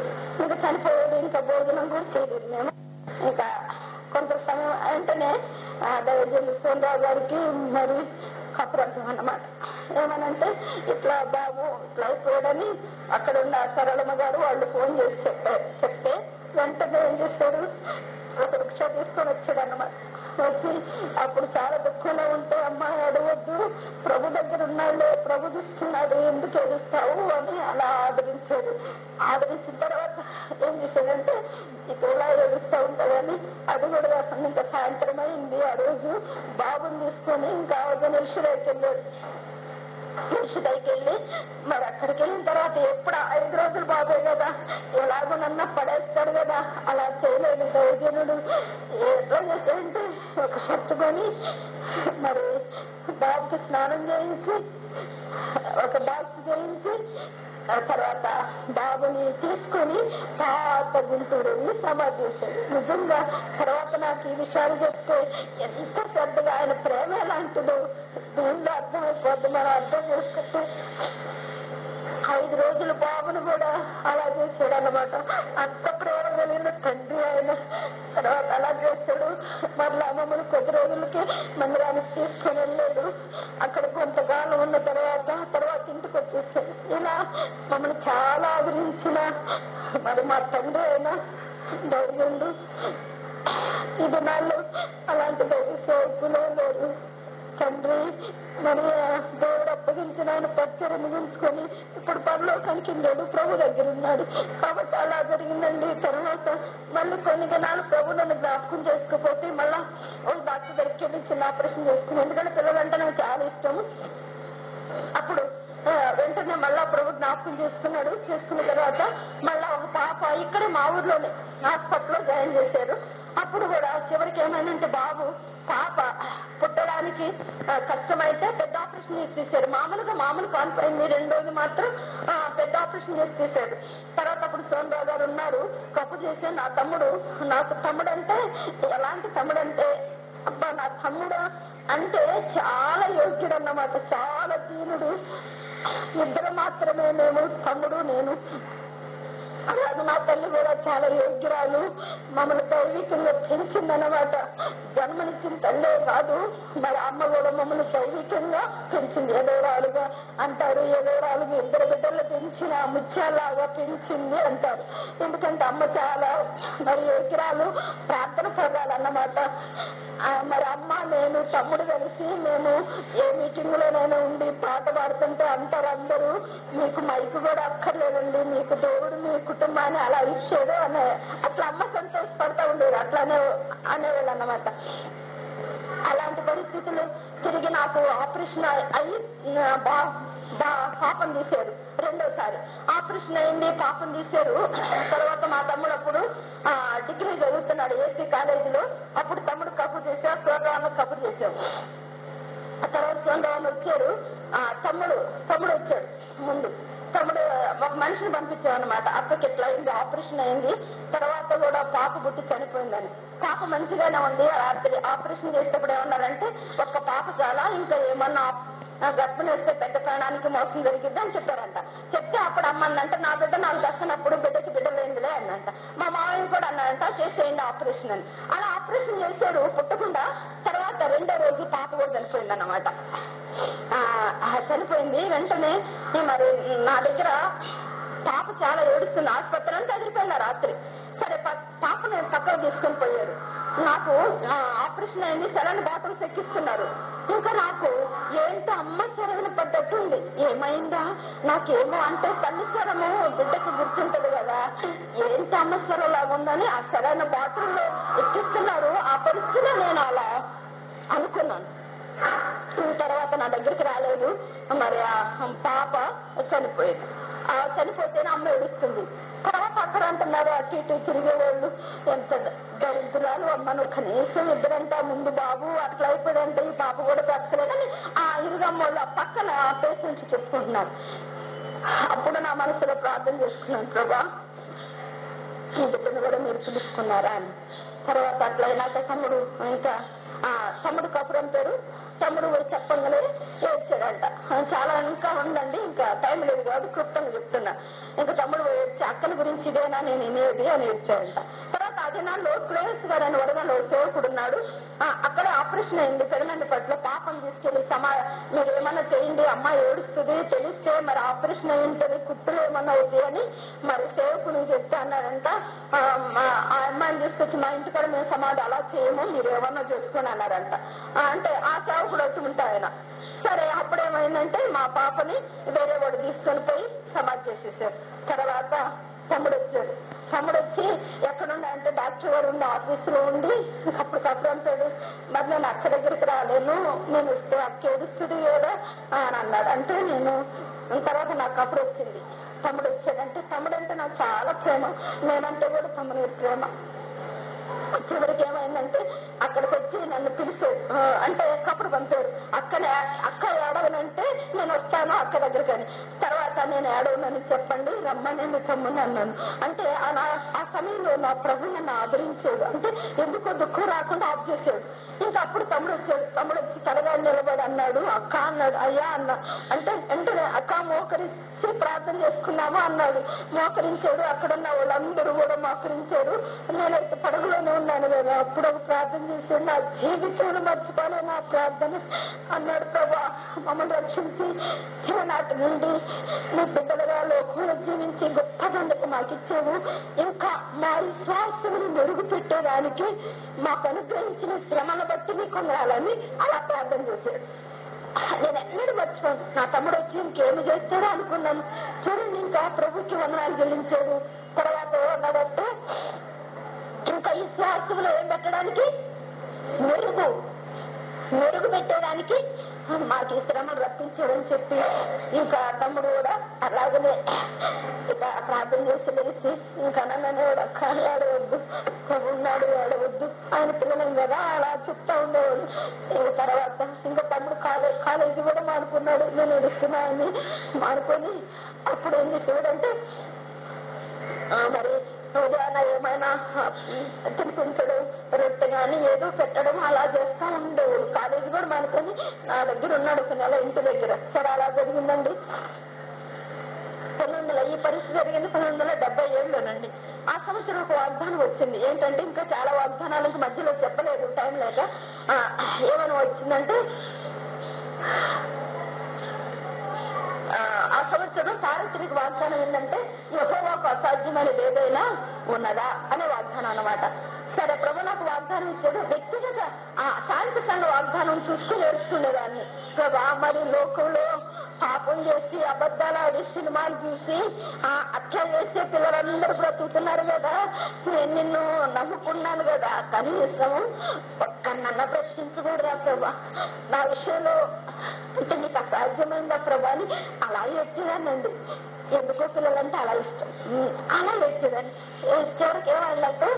ఇంకా భోజనం కూడా చేయలేదు మేము. ఇంకా కొంత సమయం వెంటనే దైవజనులు సోమరావు గారికి మరి కప్పురంటాం అన్నమాట. ఏమనంటే ఇట్లా బాబు ఇట్లా అయిపోయాడని అక్కడ ఉన్న సరళమ్మ గారు వాళ్ళు ఫోన్ చేసి చెప్తే వెంటనే ఏం చేశాడు, ఒక రిక్షా తీసుకొని వచ్చాడు అన్నమాట. వచ్చి అప్పుడు చాలా దుఃఖంలో ఉంటే అమ్మాయి అడవద్దు, ప్రభు దగ్గర ఉన్నాడు, ప్రభు చూసుకున్నాడు, ఎందుకు ఏడుస్తావు అని అలా ఆదరించాడు. ఆదరించిన తర్వాత ఏం చేశాడంటే ఇక ఎలా ఏడుస్తూ ఉంటుందని అది కూడా ఇంకా సాయంత్రం అయింది. ఆ రోజు బాబుని తీసుకొని ఇంకా ఎలిషేకి వెళ్ళాడు. ఎలిషేకి వెళ్ళి మరి అక్కడికి వెళ్ళిన తర్వాత ఎప్పుడు 5 రోజులు బాబే కదా, ఎలాగో నన్న పడేస్తాడు కదా, అలా చేయలేదు దైవజనుడు. ఎట్లా చేశాడంటే ఒక షర్ట్ కొని మరి బాబుకి స్నానం చేయించి ఒక బాక్స్ చేయించి తర్వాత బాబుని తీసుకొని పాత గుంటూరు సమాధి చేశాడు. నిజంగా తర్వాత నాకు ఈ విషయాలు చెప్తే ఎంత శ్రద్ధగా ఆయన ప్రేమ ఎలాంటిదో దీనిలో అర్థమైపోద్ది. మనం అర్థం చేసుకుంటే 5 రోజులు బాబును కూడా అలా చేశాడు అన్నమాట. అంత ప్రేమ కలిగిన తండ్రి ఆయన. తర్వాత అలా చేస్తాడు. మరలా మమ్మల్ని కొద్ది రోజులకి మందిరానికి తీసుకొని వెళ్ళాడు. అక్కడ కొంతకాలం ఉన్న తర్వాత ఇంటికి వచ్చేసాడు. ఇలా మమ్మల్ని చాలా ఆదరించిన మరి మా తండ్రి అయినా ధైర్యుడు. ఇది నాళ్ళు అలాంటి ధైర్య సేవకులే లేరు. తండ్రి మరి దేవుడు అప్పగించిన ఆయన పరిచయం ముగించుకొని ఇప్పుడు పరలోకానికి లేడు, ప్రభు దగ్గర ఉన్నాడు. కాబట్టి అలా జరిగిందండి. తర్వాత మళ్ళీ కొన్ని దినాలు ప్రభు నన్ను జ్ఞాపకం చేసుకోకపోతే మళ్ళా ఒక డాక్టర్ దగ్గరికి వెళ్ళి చిన్న ఆపరేషన్ చేసుకుని, ఎందుకంటే పిల్లలంటే నాకు చాలా ఇష్టము. అప్పుడు వెంటనే మళ్ళా ప్రభు జ్ఞాపకం చేసుకున్నాడు. చేసుకున్న తర్వాత మళ్ళా ఒక పాప ఇక్కడే మా ఊర్లోనే హాస్పిటల్లో జాయిన్ చేశారు. అప్పుడు కూడా చివరికి ఏమైందంటే పాప పుట్టడానికి కష్టమైతే పెద్ద ఆపరేషన్ చేసి తీశారు. మామూలు కాన్పైంది 2 రోజులు మాత్రం పెద్ద ఆపరేషన్ చేసి తీశారు. తర్వాత అప్పుడు సోనరావు గారు ఉన్నారు, కప్పు చేసే నాకు తమ్ముడు అంటే ఎలాంటి తమ్ముడు అంటే అబ్బా నా తమ్ముడు అంటే చాలా యోగ్యుడు అన్నమాట, చాలా దీనుడు. ఇద్దరు మాత్రమే మేము, తమ్ముడు నేను. అలాగే నా తల్లి కూడా చాలా యోగ్యురాలు, మమ్మల్ని దైవికంగా పెంచిందన్నమాట. జన్మనిచ్చిన తల్లే కాదు, మరి అమ్మ కూడా మమ్మల్ని దైవికంగా పెంచింది. ఎదోరాలుగా అంటారు, ఎదోరాలుగా 2 బిడ్డలు పెంచిన ముత్యాలాగా పెంచింది అంటారు. ఎందుకంటే అమ్మ చాలా మరి యోగ్యురాలు, ప్రార్థన పర్వాలన్నమాట. మరి అమ్మ నేను తమ్ముడు కలిసి మేము ఏ మీటింగ్ లోనైనా ఉండి పాట పాడుతుంటే అంటారు అందరూ, మీకు మైకు కూడా అక్కర్లేదండి, మీకు దేవుడు మీ కుటుంబాన్ని అలా ఇచ్చాడు అనే అట్లా అమ్మ సంతోషపడతా ఉండేది. అట్లానే అనేవాళ్ళు అన్నమాట. అలాంటి పరిస్థితులు తిరిగి నాకు ఆపరేషన్ అయ్యి పాపం తీశారు. 2వసారి ఆపరేషన్ అయింది, పాపం తీశారు. తర్వాత మా తమ్ముడు అప్పుడు డిగ్రీ చదువుతున్నాడు ఏసీ కాలేజీలో. అప్పుడు తమ్ముడు కబుర్ చేశారు, సోదరాన్ని కబుర్ చేశారు. ఆ తర్వాత సోదరాన్ని వచ్చారు. తమ్ముడు వచ్చాడు ముందు. తమ్ముడు ఒక మనిషిని పంపించావు అనమాట, అక్కకి ఎట్లా అయింది, ఆపరేషన్ అయింది, తర్వాత కూడా పాప పుట్టి చనిపోయిందని. పాప మంచిగానే ఉంది. రాత్రి ఆపరేషన్ చేసేటప్పుడు ఏమన్నారంటే ఒక్క పాప చాలా, ఇంకా ఏమన్నా గర్భం వేస్తే పెద్ద ప్రాణానికి మోసం జరిగిద్ది అని చెప్పారంట. చెప్తే అప్పుడు అమ్మందంట, నా బిడ్డ నాకు దక్కనప్పుడు బిడ్డకి బిడ్డలేందిలే అన్నంట. మా మామయ్య కూడా అన్నాడంట, చేసేయండి ఆపరేషన్ అని. అలా ఆపరేషన్ చేశాడు, పుట్టకుండా. తర్వాత 2వ రోజు పాప కూడా చనిపోయింది అన్నమాట. చనిపోయింది. వెంటనే మరి నా దగ్గర పాప చాలా ఏడుస్తుంది, ఆసుపత్రి అంతా ఎదిరిపోయింది రాత్రి. సరే పాపను పక్కకు తీసుకొని పోయారు. నాకు ఆపరేషన్ అయింది, సెలైన్ బాటిల్స్ ఎక్కిస్తున్నారు. ఇంకా నాకు ఏంటో అమ్మ స్వరం పడ్డట్టుంది. ఏమైందా నాకేమో అంటే తల్లి స్వరము బిడ్డకి గుర్తుంటది కదా, ఏంటి అమ్మ స్వరం లాగా ఉందని ఆ సెలైన్ బాటిల్లో ఎక్కిస్తున్నారు. ఆ పరిస్థితిలో నేను అలా అనుకున్నాను. తర్వాత నా దగ్గరికి రాలేదు. మరి ఆ పాప చనిపోయింది. చనిపోతేనే అమ్మ ఏడుస్తుంది. తర్వాత అక్కడ అంటున్నారు అటు ఇటు తిరిగేవాళ్ళు, ఎంత దరిద్రాలు అమ్మ, నువ్వు కనీసం ఇద్దరంట ముందు బాబు అట్లా అయిపోయాడంటే ఈ పాప కూడా బ్రతకలేదని ఆ ఇరుగమ్మ వాళ్ళు పక్కన పేషెంట్లు చెప్పుకుంటున్నారు. అప్పుడు నా మనసులో ప్రార్థన చేసుకున్నాను, ప్రభా ఈ బిడ్డను కూడా మీరు పిలుచుకున్నారా అని. తర్వాత అట్లయినాక తమ్ముడు కపురం పేరు, తమ్ముడు చెప్పంగానే ఏడ్చాడంట. చాలా ఇంకా ఉందండి, ఇంకా టైం లేదు కాబట్టి క్లుప్తంగా చెప్తున్నా. ఇంకా తమ్ముడు ఏడ్చి అక్కల గురించి ఇదేనా నేను వినేది అని ఏడ్చాడంట. తర్వాత అదే నాలో క్లేస్ గారు అని వడగలో సేవకుడు ఉన్నాడు. అక్కడ ఆపరేషన్ అయింది పెదమందిపట్లో. పాపం తీసుకెళ్లి మీరు ఏమన్నా చేయండి, అమ్మాయి ఏడుస్తుంది, తెలిస్తే మరి ఆపరేషన్ అయి ఉంటుంది, కుట్టులు ఏమన్నా అవుతాయి అని మరి సేవకుని చెప్తే అన్నాడంట. ఆ అమ్మాయిని తీసుకొచ్చి మా ఇంటికాడ మేము సమాధి అలా చేయము, మీరు ఏమన్నా చూసుకొని అన్నారంట. అంటే ఆ సేవకుడు అట్టు ఆయన. సరే అప్పుడేమైందంటే మా పాపని వేరే వాడు తీసుకొని పోయి సమాధి చేసేసారు. తర్వాత తమ్ముడు వచ్చి ఎక్కడున్నాయంటే డాక్టర్ గారు ఉన్న ఆఫీసులో ఉండి ఇంకప్పుడు అంటాడు, మరి నేను అక్క దగ్గరికి రాలేను, నేను వస్తే అక్క ఏడుస్తుంది కదా అని అన్నాడు. అంటే నేను తర్వాత నాకు అప్పుడు వచ్చింది, తమ్ముడు వచ్చాడంటే తమ్ముడు అంటే నాకు చాలా ప్రేమ, నేనంటే కూడా తమ్ముడు ప్రేమ. చివరికి ఏమైందంటే అక్కడికి వచ్చి నన్ను పిలిచాడు, అంటే కప్పుడు పంపారు. అక్క ఏడవనంటే నేను వస్తాను అక్క దగ్గరికి అని. తర్వాత నేను ఏడవనని చెప్పండి రమ్మని మీ తమ్ముని అన్నాను. అంటే ఆ సమయంలో నా ప్రభు నన్ను ఆదరించాడు. అంటే ఎందుకో దుఃఖం రాకుండా ఆఫ్ చేశాడు. ఇంకా అప్పుడు తమ్ముడు వచ్చి తలగా నిలబడి అన్నాడు, అక్క అన్నాడు. అయ్యా అన్న అంటే వెంటనే అక్కమో మోకరించి ప్రార్థన చేసుకున్నాము అన్నాడు. మోకరించాడు. అక్కడున్న వాళ్ళందరూ కూడా మోకరించారు. నేనైతే పడగలోనే ఉన్నాను కదా, అప్పుడు ఒక ప్రార్థన చేశాడు. నా జీవితంలో మర్చిపోలే నా ప్రార్థన అన్నాడు. ప్రభా మమ్మల్ని రక్షించి చిన్ననాటి నుండి నీ బిడ్డలుగా లోకంలో జీవించి గొప్ప దండకు మాకు ఇచ్చావు. ఇంకా మా విశ్వాసమును మెరుగు పెట్టేదానికి మాకు అనుగ్రహించిన శ్రమను బట్టి నీకు వందనాలని అలా ప్రార్థన చేశాడు. నేను ఎన్నడూ మర్చిపోను. నా తమ్ముడు వచ్చి ఇంకేమి చేస్తాడో అనుకున్నాను. చూడండి, ఇంకా ప్రభుకి వందనాలు చెల్లించాడు. తర్వాత అన్నాడంటే ఇంకా ఈ శ్వాసములో ఏం పెట్టడానికి, మెరుగు పెట్టేదానికి మాకు ఈ శ్రమను రప్పించాడని చెప్పి ఇంకా తమ్ముడు కూడా అలాగనే ఇక ప్రార్థన చేసి లేసి ఇంకా నన్ను కానీ ఆడవద్దు, ఉన్నాడు ఆడవద్దు, ఆయన పిల్లలం కదా అలా చెప్తా ఉండేవాడు. తర్వాత ఇంకా తమ్ముడు కాలేజీ కూడా మానుకున్నాడు. నేను ఏడుస్తున్నా అని మానుకొని అప్పుడు ఏం చేసేవాడంటే మరి ఉదయాన ఏమైనా తినిపించడం, రొట్టె గాని ఏదో పెట్టడం అలా చేస్తా ఉండేవాడు. కాలేజీ కూడా మానుకొని నా దగ్గర ఉన్నాడు ఒక నెల ఇంటి దగ్గర. సరే అలా జరిగిందండి. ఈ పరిస్థితి జరిగింది 1977లోనండి. ఆ సంవత్సరం ఒక వాగ్దానం వచ్చింది. ఏంటంటే ఇంకా చాలా వాగ్దానాలకు మధ్యలో చెప్పలేదు టైం లేక. ఏమని వచ్చిందంటే ఆ సంవత్సరం సార్వత్రిక వాగ్దానం ఏంటంటే యెహోవాకు అసాధ్యమైనది ఏదైనా ఉన్నదా అనే వాగ్దానం అన్నమాట. సరే ప్రభు నాకు వాగ్దానం ఇచ్చాడు. వ్యక్తిగత శాంత సంఘ వాగ్దానం చూసుకుని నేర్చుకునేదాన్ని. ప్రభా మరి లోకంలో పాపం చేసి అబద్ధాలు ఆడి సినిమాలు చూసి అట్లా చేసే పిల్లలందరూ బ్రతుకుతున్నారు కదా, నేను నిన్ను నమ్ముకున్నాను కదా, కనీసం ఒక్కనన్నా బ్రతికించకూడదా ప్రభా, నా విషయంలో అంటే నీకు అసాధ్యమైందా ప్రభా అని అలా ఏడ్చేదానండి. ఎందుకో పిల్లలంటే అలా ఇష్టం, అలా ఏడ్చేదాన్ని. చివరికి ఏమన్నట్టు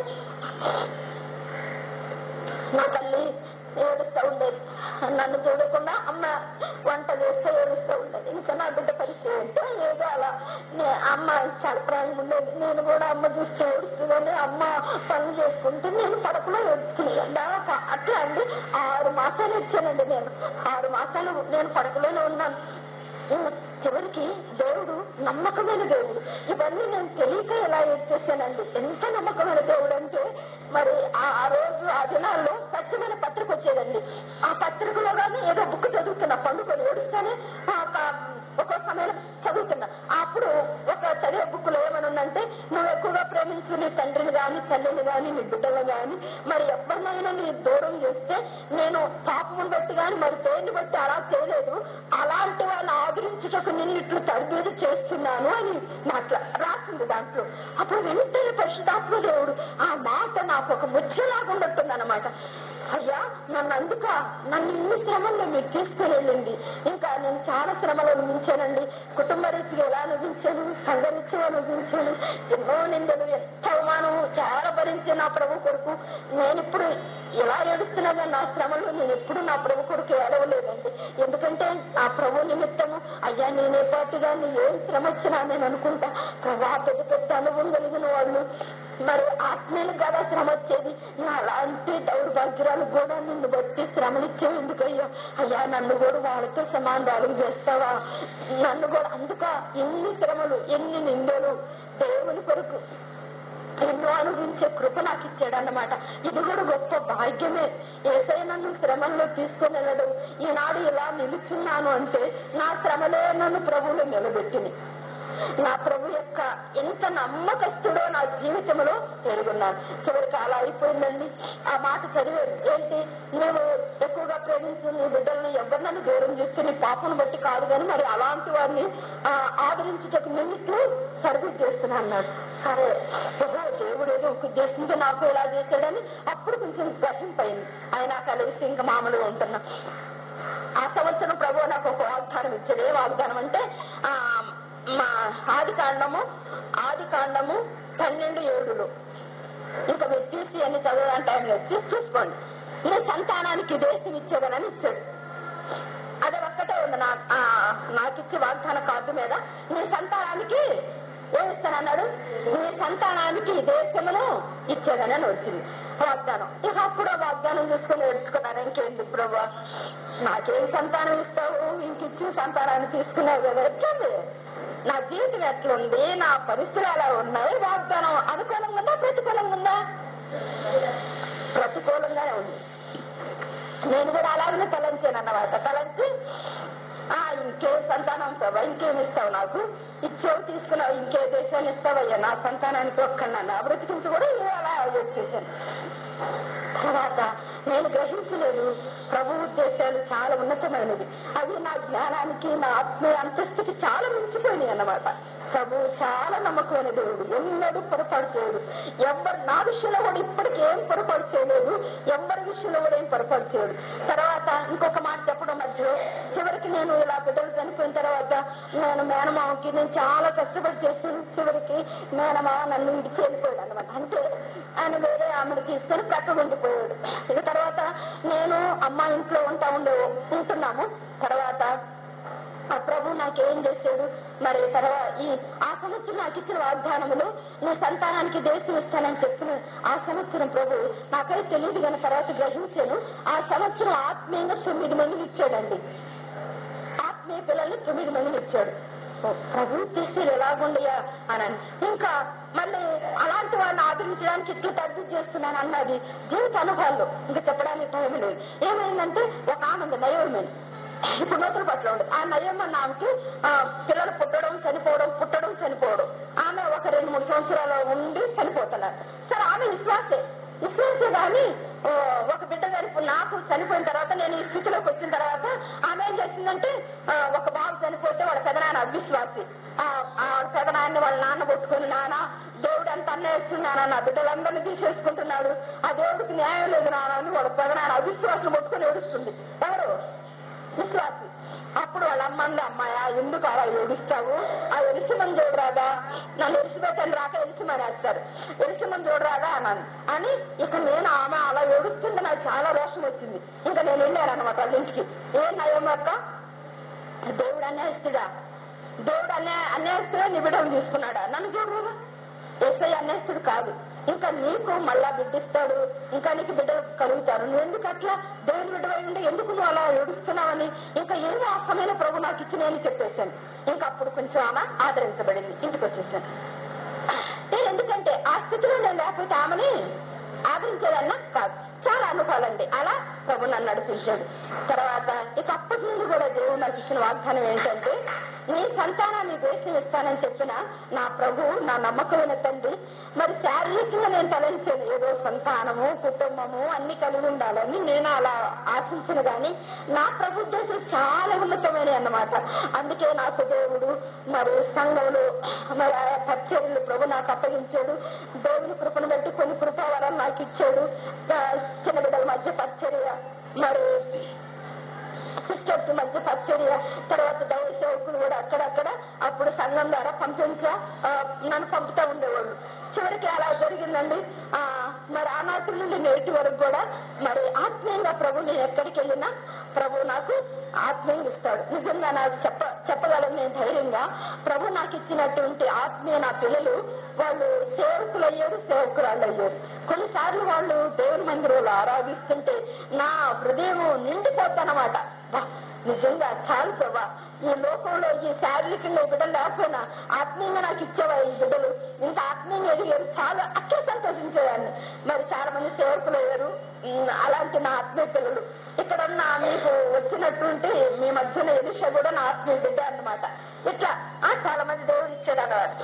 నా తల్లి ఏడుస్తూ ఉండేది. నన్ను చూడకుండా అమ్మ వంట చేస్తే ఏడుస్తూ ఉండేది. ఇంకా నా బిడ్డ పరిస్థితి అంటే ఏదో అలా అమ్మ చాలా ప్రాణం ఉండేది. నేను కూడా అమ్మ చూస్తే ఏడుస్తుందని అమ్మ పనులు చేసుకుంటే నేను పడకలో ఏడ్చుకునేది. అట్లా అండి 6 మాసాలు ఇచ్చానండి. నేను 6 మాసాలు నేను పడకలోనే ఉన్నాను. చివరికి దేవుడు నమ్మకమైన దేవుడు. ఇవన్నీ నేను తెలియక ఎలా ఏడ్చేసానండి. ఎంత నమ్మకమైన దేవుడు అంటే మరి ఆ రోజు ఆ దినాల్లో సత్యమైన పత్రిక వచ్చేదండి. ఆ పత్రికలో కానీ ఏదో బుక్ చదువుతున్నా, పండుకొని ఏడుస్తానే ఒక్కో సమయంలో చదువుతున్నా. అప్పుడు ఒక చదివే బుక్ లో ఏమని ఉందంటే, నువ్వు ఎక్కువగా ప్రేమించు నీ తండ్రిని గాని తల్లిని గాని నీ బిడ్డలు గాని మరి ఎవరినైనా నీ దూరం చేస్తే నేను పాపమును బట్టి గాని మరి దేన్ని బట్టి అలా చేయలేదు, అలాంటి వాళ్ళని ఆదరించుటకు నిన్ను ఇట్లు తరబేదు చేస్తున్నాను అని మాట్లా రాసింది దాంట్లో. అప్పుడు వెంటనే పరిశుద్ధాత్మ దేవుడు ఆ మాట నాకు ఒక ముచ్చలాగా ఉండట్టుంది అనమాట. అయ్యా నన్ను ఇన్ని శ్రమల్లో మీరు తీసుకుని వెళ్ళింది. ఇంకా నేను చాలా శ్రమలు అనుభవించానండి. కుటుంబ రీతిగా ఎలా అనుభవించాను, సంఘ రీతిగా అనుభవించాను. ఎన్నో నిందలు, ఎంత అవమానం చాలా భరించాను నా ప్రభు కొరకు. నేను ఇప్పుడు ఎలా ఏడుస్తున్నా కానీ నా శ్రమలో నేను ఎప్పుడు నా ప్రభు కొరకు ఏడవలేదండి. ఎందుకంటే ఆ ప్రభు నిమిత్తము అయ్యా నేనే పాటుగా నీ ఏం శ్రమ వచ్చినా నేను అనుకుంటా ప్రభా పెద్ద అనుభవం కలిగిన వాళ్ళు మరి ఆత్మీయులు కదా శ్రమ వచ్చేది. నా అలాంటి దౌర్భాగ్యాలు కూడా నిన్ను బట్టి శ్రమలు ఇచ్చేవి ఎందుకయ్యా, అయ్యా నన్ను కూడా వాళ్ళతో సమాధానం చేస్తావా, నన్ను కూడా అందుక ఎన్ని శ్రమలు ఎన్ని నిందలు దేవుని కొరకు ఎన్నో అనుభవించే కృప నాకు ఇచ్చాడు అన్నమాట. ఇది కూడా గొప్ప భాగ్యమే. యేసయ్య నన్ను శ్రమల్లో తీసుకుని వెళ్ళడం, ఈనాడు ఇలా నిలుచున్నాను అంటే నా శ్రమలే నన్ను ప్రభువులో నిలబెట్టింది. నా ప్రభు యొక్క ఎంత నమ్మకస్తుడో నా జీవితంలో ఎరుగున్నాను. చివరికి అలా అయిపోయిందండి. ఆ మాట చదివేది ఏంటి, నువ్వు ఎక్కువగా ప్రేమించు నీ బిడ్డల్ని ఎవరినైనా దూరం చేస్తే నీ పాపను బట్టి కాదు కానీ మరి అలాంటి వారిని ఆదరించుటకు నిన్ను సర్వీస్ చేస్తున్నా అన్నాడు. సరే దేవుడు ఏదో చేస్తుంటే నాకు ఎలా చేశాడని అప్పుడు కొంచెం గ్రహింపయింది. ఆయన కలిసి ఇంకా మామూలుగా ఉంటున్నా. ఆ సంవత్సరం ప్రభు నాకు ఒక వాగ్దానం ఇచ్చాడు. ఏ వాగ్దానం అంటే మా ఆది కాండము 12:7 ఇంకా మీరు తీసి అని చదవడానికి ఆయన వచ్చి చూసుకోండి. నీ సంతానానికి దేశం ఇచ్చేదనని ఇచ్చాడు. అది ఒక్కటే ఉంది నాకు ఇచ్చే వాగ్దాన కార్డు మీద. నీ సంతానానికి ఏమిస్తానన్నాడు, నీ సంతానానికి దేశమును ఇచ్చేదనని వచ్చింది వాగ్దానం. ఇక అప్పుడు వాగ్దానం చూసుకుని ఎడుచుకున్నాను, ఇంకేంది ప్రభా నాకేం సంతానం ఇస్తావు, ఇంకే నాకు ఇచ్చిన సంతానాన్ని తీసుకున్నావు కదా, ఎట్లుంది నా జీవితం, ఎట్లుంది నా పరిస్థితులు ఎలా ఉన్నాయి, వాగ్దానం అనుకూలంగా ఉందా ప్రతికూలంగా ఉందా? ప్రతికూలంగానే ఉంది. నేను కూడా అలాగనే తలంచాను అన్నమాట. తలంచి ఇంకేం సంతానం ప్రభా, ఇంకేమి ఇస్తావు, నాకు ఇచ్చావు తీసుకున్నావు, ఇంకే దేశాన్ని ఇస్తావయ్యా నా సంతానానికి ఒక్కడినన్నా బ్రతికించి కూడా అలా వచ్చేసాను. తర్వాత నేను గ్రహించలేదు ప్రభు ఉద్దేశాలు చాలా ఉన్నతమైనవి, అవి నా జ్ఞానానికి నా ఆత్మీయ అంతస్తుకి చాలా మించిపోయినాయి అన్నమాట. ప్రభు చాలా నమ్మకమైన దేవుడు, ఎన్నడూ పొరపాటు చేయడు. ఎవరు నా విషయంలో కూడా ఇప్పటికి ఏం పొరపాటు చేయలేదు, ఎవరి విషయంలో కూడా ఏం పొరపాటు చేయడు. తర్వాత ఇంకొక మాట చెప్పడం మధ్యలో, చివరికి నేను ఇలా బిడ్డలు చనిపోయిన తర్వాత నేను మేనమామకి నేను చాలా కష్టపడి చేశాను. చివరికి మేనమామ నన్ను విడిచి వెళ్ళిపోయాడు అనమాట. అంటే ఆయన వేరే ఆమెను తీసుకొని ప్రక్కకు ఉండిపోయాడు. ఇక తర్వాత నేను అమ్మ ఇంట్లో ఉంటున్నాము. తర్వాత ఆ ప్రభు నాకేం చేశాడు మరి, తర్వాత ఆ సంవత్సరం నాకు ఇచ్చిన వాగ్దానములు నీ సంతానానికి దేశం ఇస్తానని చెప్పిన ఆ సంవత్సరం ప్రభు నాకైతే తెలియదు కానీ తర్వాత గ్రహించాను. ఆ సంవత్సరం ఆత్మీయంగా 9 మందిని ఇచ్చాడండి. ఆత్మీయ పిల్లల్ని 9 మందిని ఇచ్చాడు. ప్రభు తెస్తే ఎలాగుండయా అని. ఇంకా మళ్ళీ అలాంటి వాళ్ళని ఆదరించడానికి ఇట్లు తగ్గు చేస్తున్నాను అన్నది జీవిత అనుభవాల్లో ఇంకా చెప్పడానికి టైం లేదు. ఏమైందంటే ఒక ఆమె నయోమి, ఇప్పుడు నూతన పట్ల ఉండదు. ఆ నయమన్న ఆమెకి పిల్లలు పుట్టడం చనిపోవడం, ఆమె ఒక 2-3 సంవత్సరాలు ఉండి చనిపోతున్నారు. సరే ఆమె విశ్వాసే కానీ ఒక బిడ్డ నాకు చనిపోయిన తర్వాత, నేను ఈ స్థితిలోకి వచ్చిన తర్వాత ఆమె ఏం చేసిందంటే, ఒక బాబు చనిపోతే వాళ్ళ పెదనాన్న అవిశ్వాసి, ఆ పెదనాన్ని వాళ్ళ నాన్న కొట్టుకుని, నాన్న దేవుడు ఎంత అన్నేస్తున్నానా, నా బిడ్డలందరినీ తీసేసుకుంటున్నాడు, ఆ దేవుడికి న్యాయం లేదు నాన్న అని వాళ్ళ పెదనాన్న అవిశ్వాసం కొట్టుకుని ఏడుస్తుంది. ఎవరు? విశ్వాసి. అప్పుడు వాళ్ళ అమ్మంది, అమ్మాయా ఎందుకు అలా ఏడుస్తావు, ఆ ఎలిసిమని చూడరాదా, నన్ను ఎలిసిపెట్టని రాక ఎలిసిమని వేస్తారు, ఎలిసిమని చూడరాదా అని ఇక నేను ఆమె అలా ఏడుస్తుంటే నాకు చాలా రోషం వచ్చింది. ఇంకా నేను వెళ్ళాను అనమాట వాళ్ళ ఇంటికి. ఏం నయమక్క, దేవుడు అన్యాయస్తుడా, దేవుడు అన్యాయస్తుడా నీ బిడ్డను తీసుకున్నాడా, నన్ను చూడరా, ఏసై అన్యాయస్తుడు కాదు, ఇంకా నీకు మళ్ళా బిడ్డిస్తాడు, ఇంకా నీకు బిడ్డలు కలుగుతారు, నువ్వు ఎందుకు అట్లా దేవుని బిడ్డవై ఉండి ఎందుకు నువ్వు అలా ఏడుస్తున్నావని ఇంకా ఏమో ఆ సమయంలో ప్రభు నాకు ఇచ్చి నేను చెప్పేశాను. ఇంకా అప్పుడు కొంచెం ఆమె ఆదరించబడింది, ఇంటికి వచ్చేసాను. ఎందుకంటే ఆ స్థితిలో నేను లేకపోతే ఆమెని ఆదరించేదన్నా కాదు. చాలా అనుకోవాలండి, అలా ప్రభు నన్ను నడిపించాడు. తర్వాత ఇక అప్పటి నుండి కూడా దేవుడు నాకు ఇచ్చిన వాగ్దానం ఏంటంటే, నీ సంతానాన్ని దేశం ఇస్తానని చెప్పిన నా ప్రభు నా నమ్మకమైన తండ్రి, మరి శారీరకంగా నేను తలంచాను ఏదో సంతానము కుటుంబము అన్ని కలిగి ఉండాలని నేను అలా ఆశించను, కానీ నా ప్రభు ఉద్దేశం చాలా ఉన్నతమైనవి అన్నమాట. అందుకే నాకు దేవుడు మరి సంఘంలో మరి ఆ పరిచర్యలు ప్రభు నాకు అప్పగించాడు. దేవుని కృపను బట్టి కొన్ని కృపావరాలు నాకు ఇచ్చాడు. చిన్న బిడ్డల మధ్య పరిచర్య, మరి సిస్టర్స్ మధ్య పరిచర్య, తర్వాత దైవ సేవకులు కూడా అక్కడక్కడ అప్పుడు సంఘం ద్వారా నన్ను పంపుతా ఉండేవాళ్ళు. చివరికి అలా జరిగిందండి. మరి ఆనాటి నుండి నేటి వరకు కూడా మరి ఆత్మీయంగా ప్రభు నేను ఎక్కడికి వెళ్ళినా ప్రభు నాకు ఆత్మీయంగా ఇస్తాడు. నిజంగా నాకు చెప్పగలను నేను ధైర్యంగా, ప్రభు నాకు ఇచ్చినటువంటి ఆత్మీయ నా పిల్లలు వాళ్ళు సేవకులు అయ్యారు, సేవకురాళ్ళు అయ్యారు. కొన్నిసార్లు వాళ్ళు దేవుని మందిరంలో ఆరాధిస్తుంటే నా హృదయం నిండిపోతానమాట. నిజంగా చాలు ప్రభా, ఈ లోకంలో ఈ శారీరకంగా బిడ్డలు లేకపోయినా ఆత్మీయంగా నాకు ఇచ్చేవా ఈ బిడ్డలు, ఇంత ఆత్మీయంగా ఎదిగారు, చాలా అట్లే సంతోషించేదాన్ని. మరి చాలా మంది సేవకులు అయ్యారు. అలాంటి నా ఆత్మీయ పిల్లలు ఇక్కడున్న మీకు వచ్చినటువంటి మీ మధ్యన ఎలిషా కూడా నా ఆత్మీయ బిడ్డ అన్నమాట. ఇట్లా చాలా మంది దేవుడు ఇచ్చాడు అన్నమాట.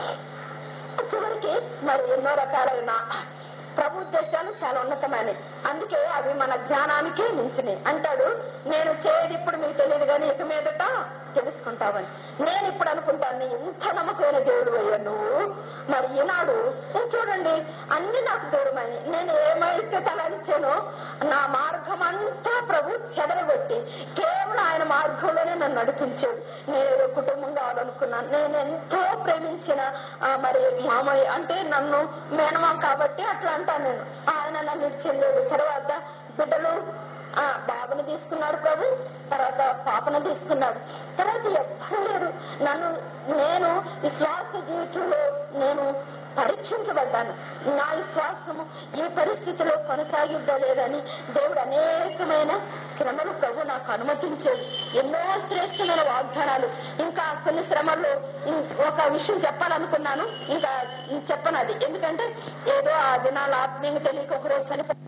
చివరికి మరి ఎన్నో రకాలైన ప్రభు ఉద్దేశాలు చాలా ఉన్నతమైనవి, అందుకే అవి మన జ్ఞానానికే మించినవి. అంటాడు, నేను చేయదు ఇప్పుడు మీకు తెలియదు కానీ ఇక మీదట తెలుసుకుంటావని. నేను ఇప్పుడు అనుకుంటాను, ఎంత నమ్మకమైన దేవుడు అయ్యా నువ్వు. మరి ఈనాడు చూడండి, అన్ని నాకు దూరమని నేను ఏమైతే తలంచానో నా మార్గం అంతా ప్రభు చెదరగొట్టి కేవలం ఆయన మార్గంలోనే నన్ను నడిపించాడు. నేను కుటుంబం కావాలనుకున్నాను, నేను ఎంతో ప్రేమించిన మరి మామయ్య అంటే నన్ను మేనమా కాబట్టి అట్లా అంటాను నేను. ఆయన నన్ను ఇచ్చేయలేదు. తర్వాత బిడ్డలు బాబుని తీసుకున్నాడు ప్రభు, తర్వాత పాపను తీసుకున్నాడు. తర్వాత ఎవ్వరూ లేరు. నేను విశ్వాస జీవితంలో నేను పరీక్షించబడ్డాను. నా విశ్వాసము ఈ పరిస్థితిలో కొనసాగిద్దా లేదని దేవుడు అనేకమైన శ్రమలు ప్రభు నాకు అనుమతించాడు. ఎన్నో శ్రేష్టమైన వాగ్దానాలు. ఇంకా కొన్ని శ్రమల్లో ఒక విషయం చెప్పాలనుకున్నాను, ఇంకా చెప్పను అది. ఎందుకంటే ఏదో ఆ దినాలు ఆత్మీయంగా తెలియక ఒకరోజు చనిపోయి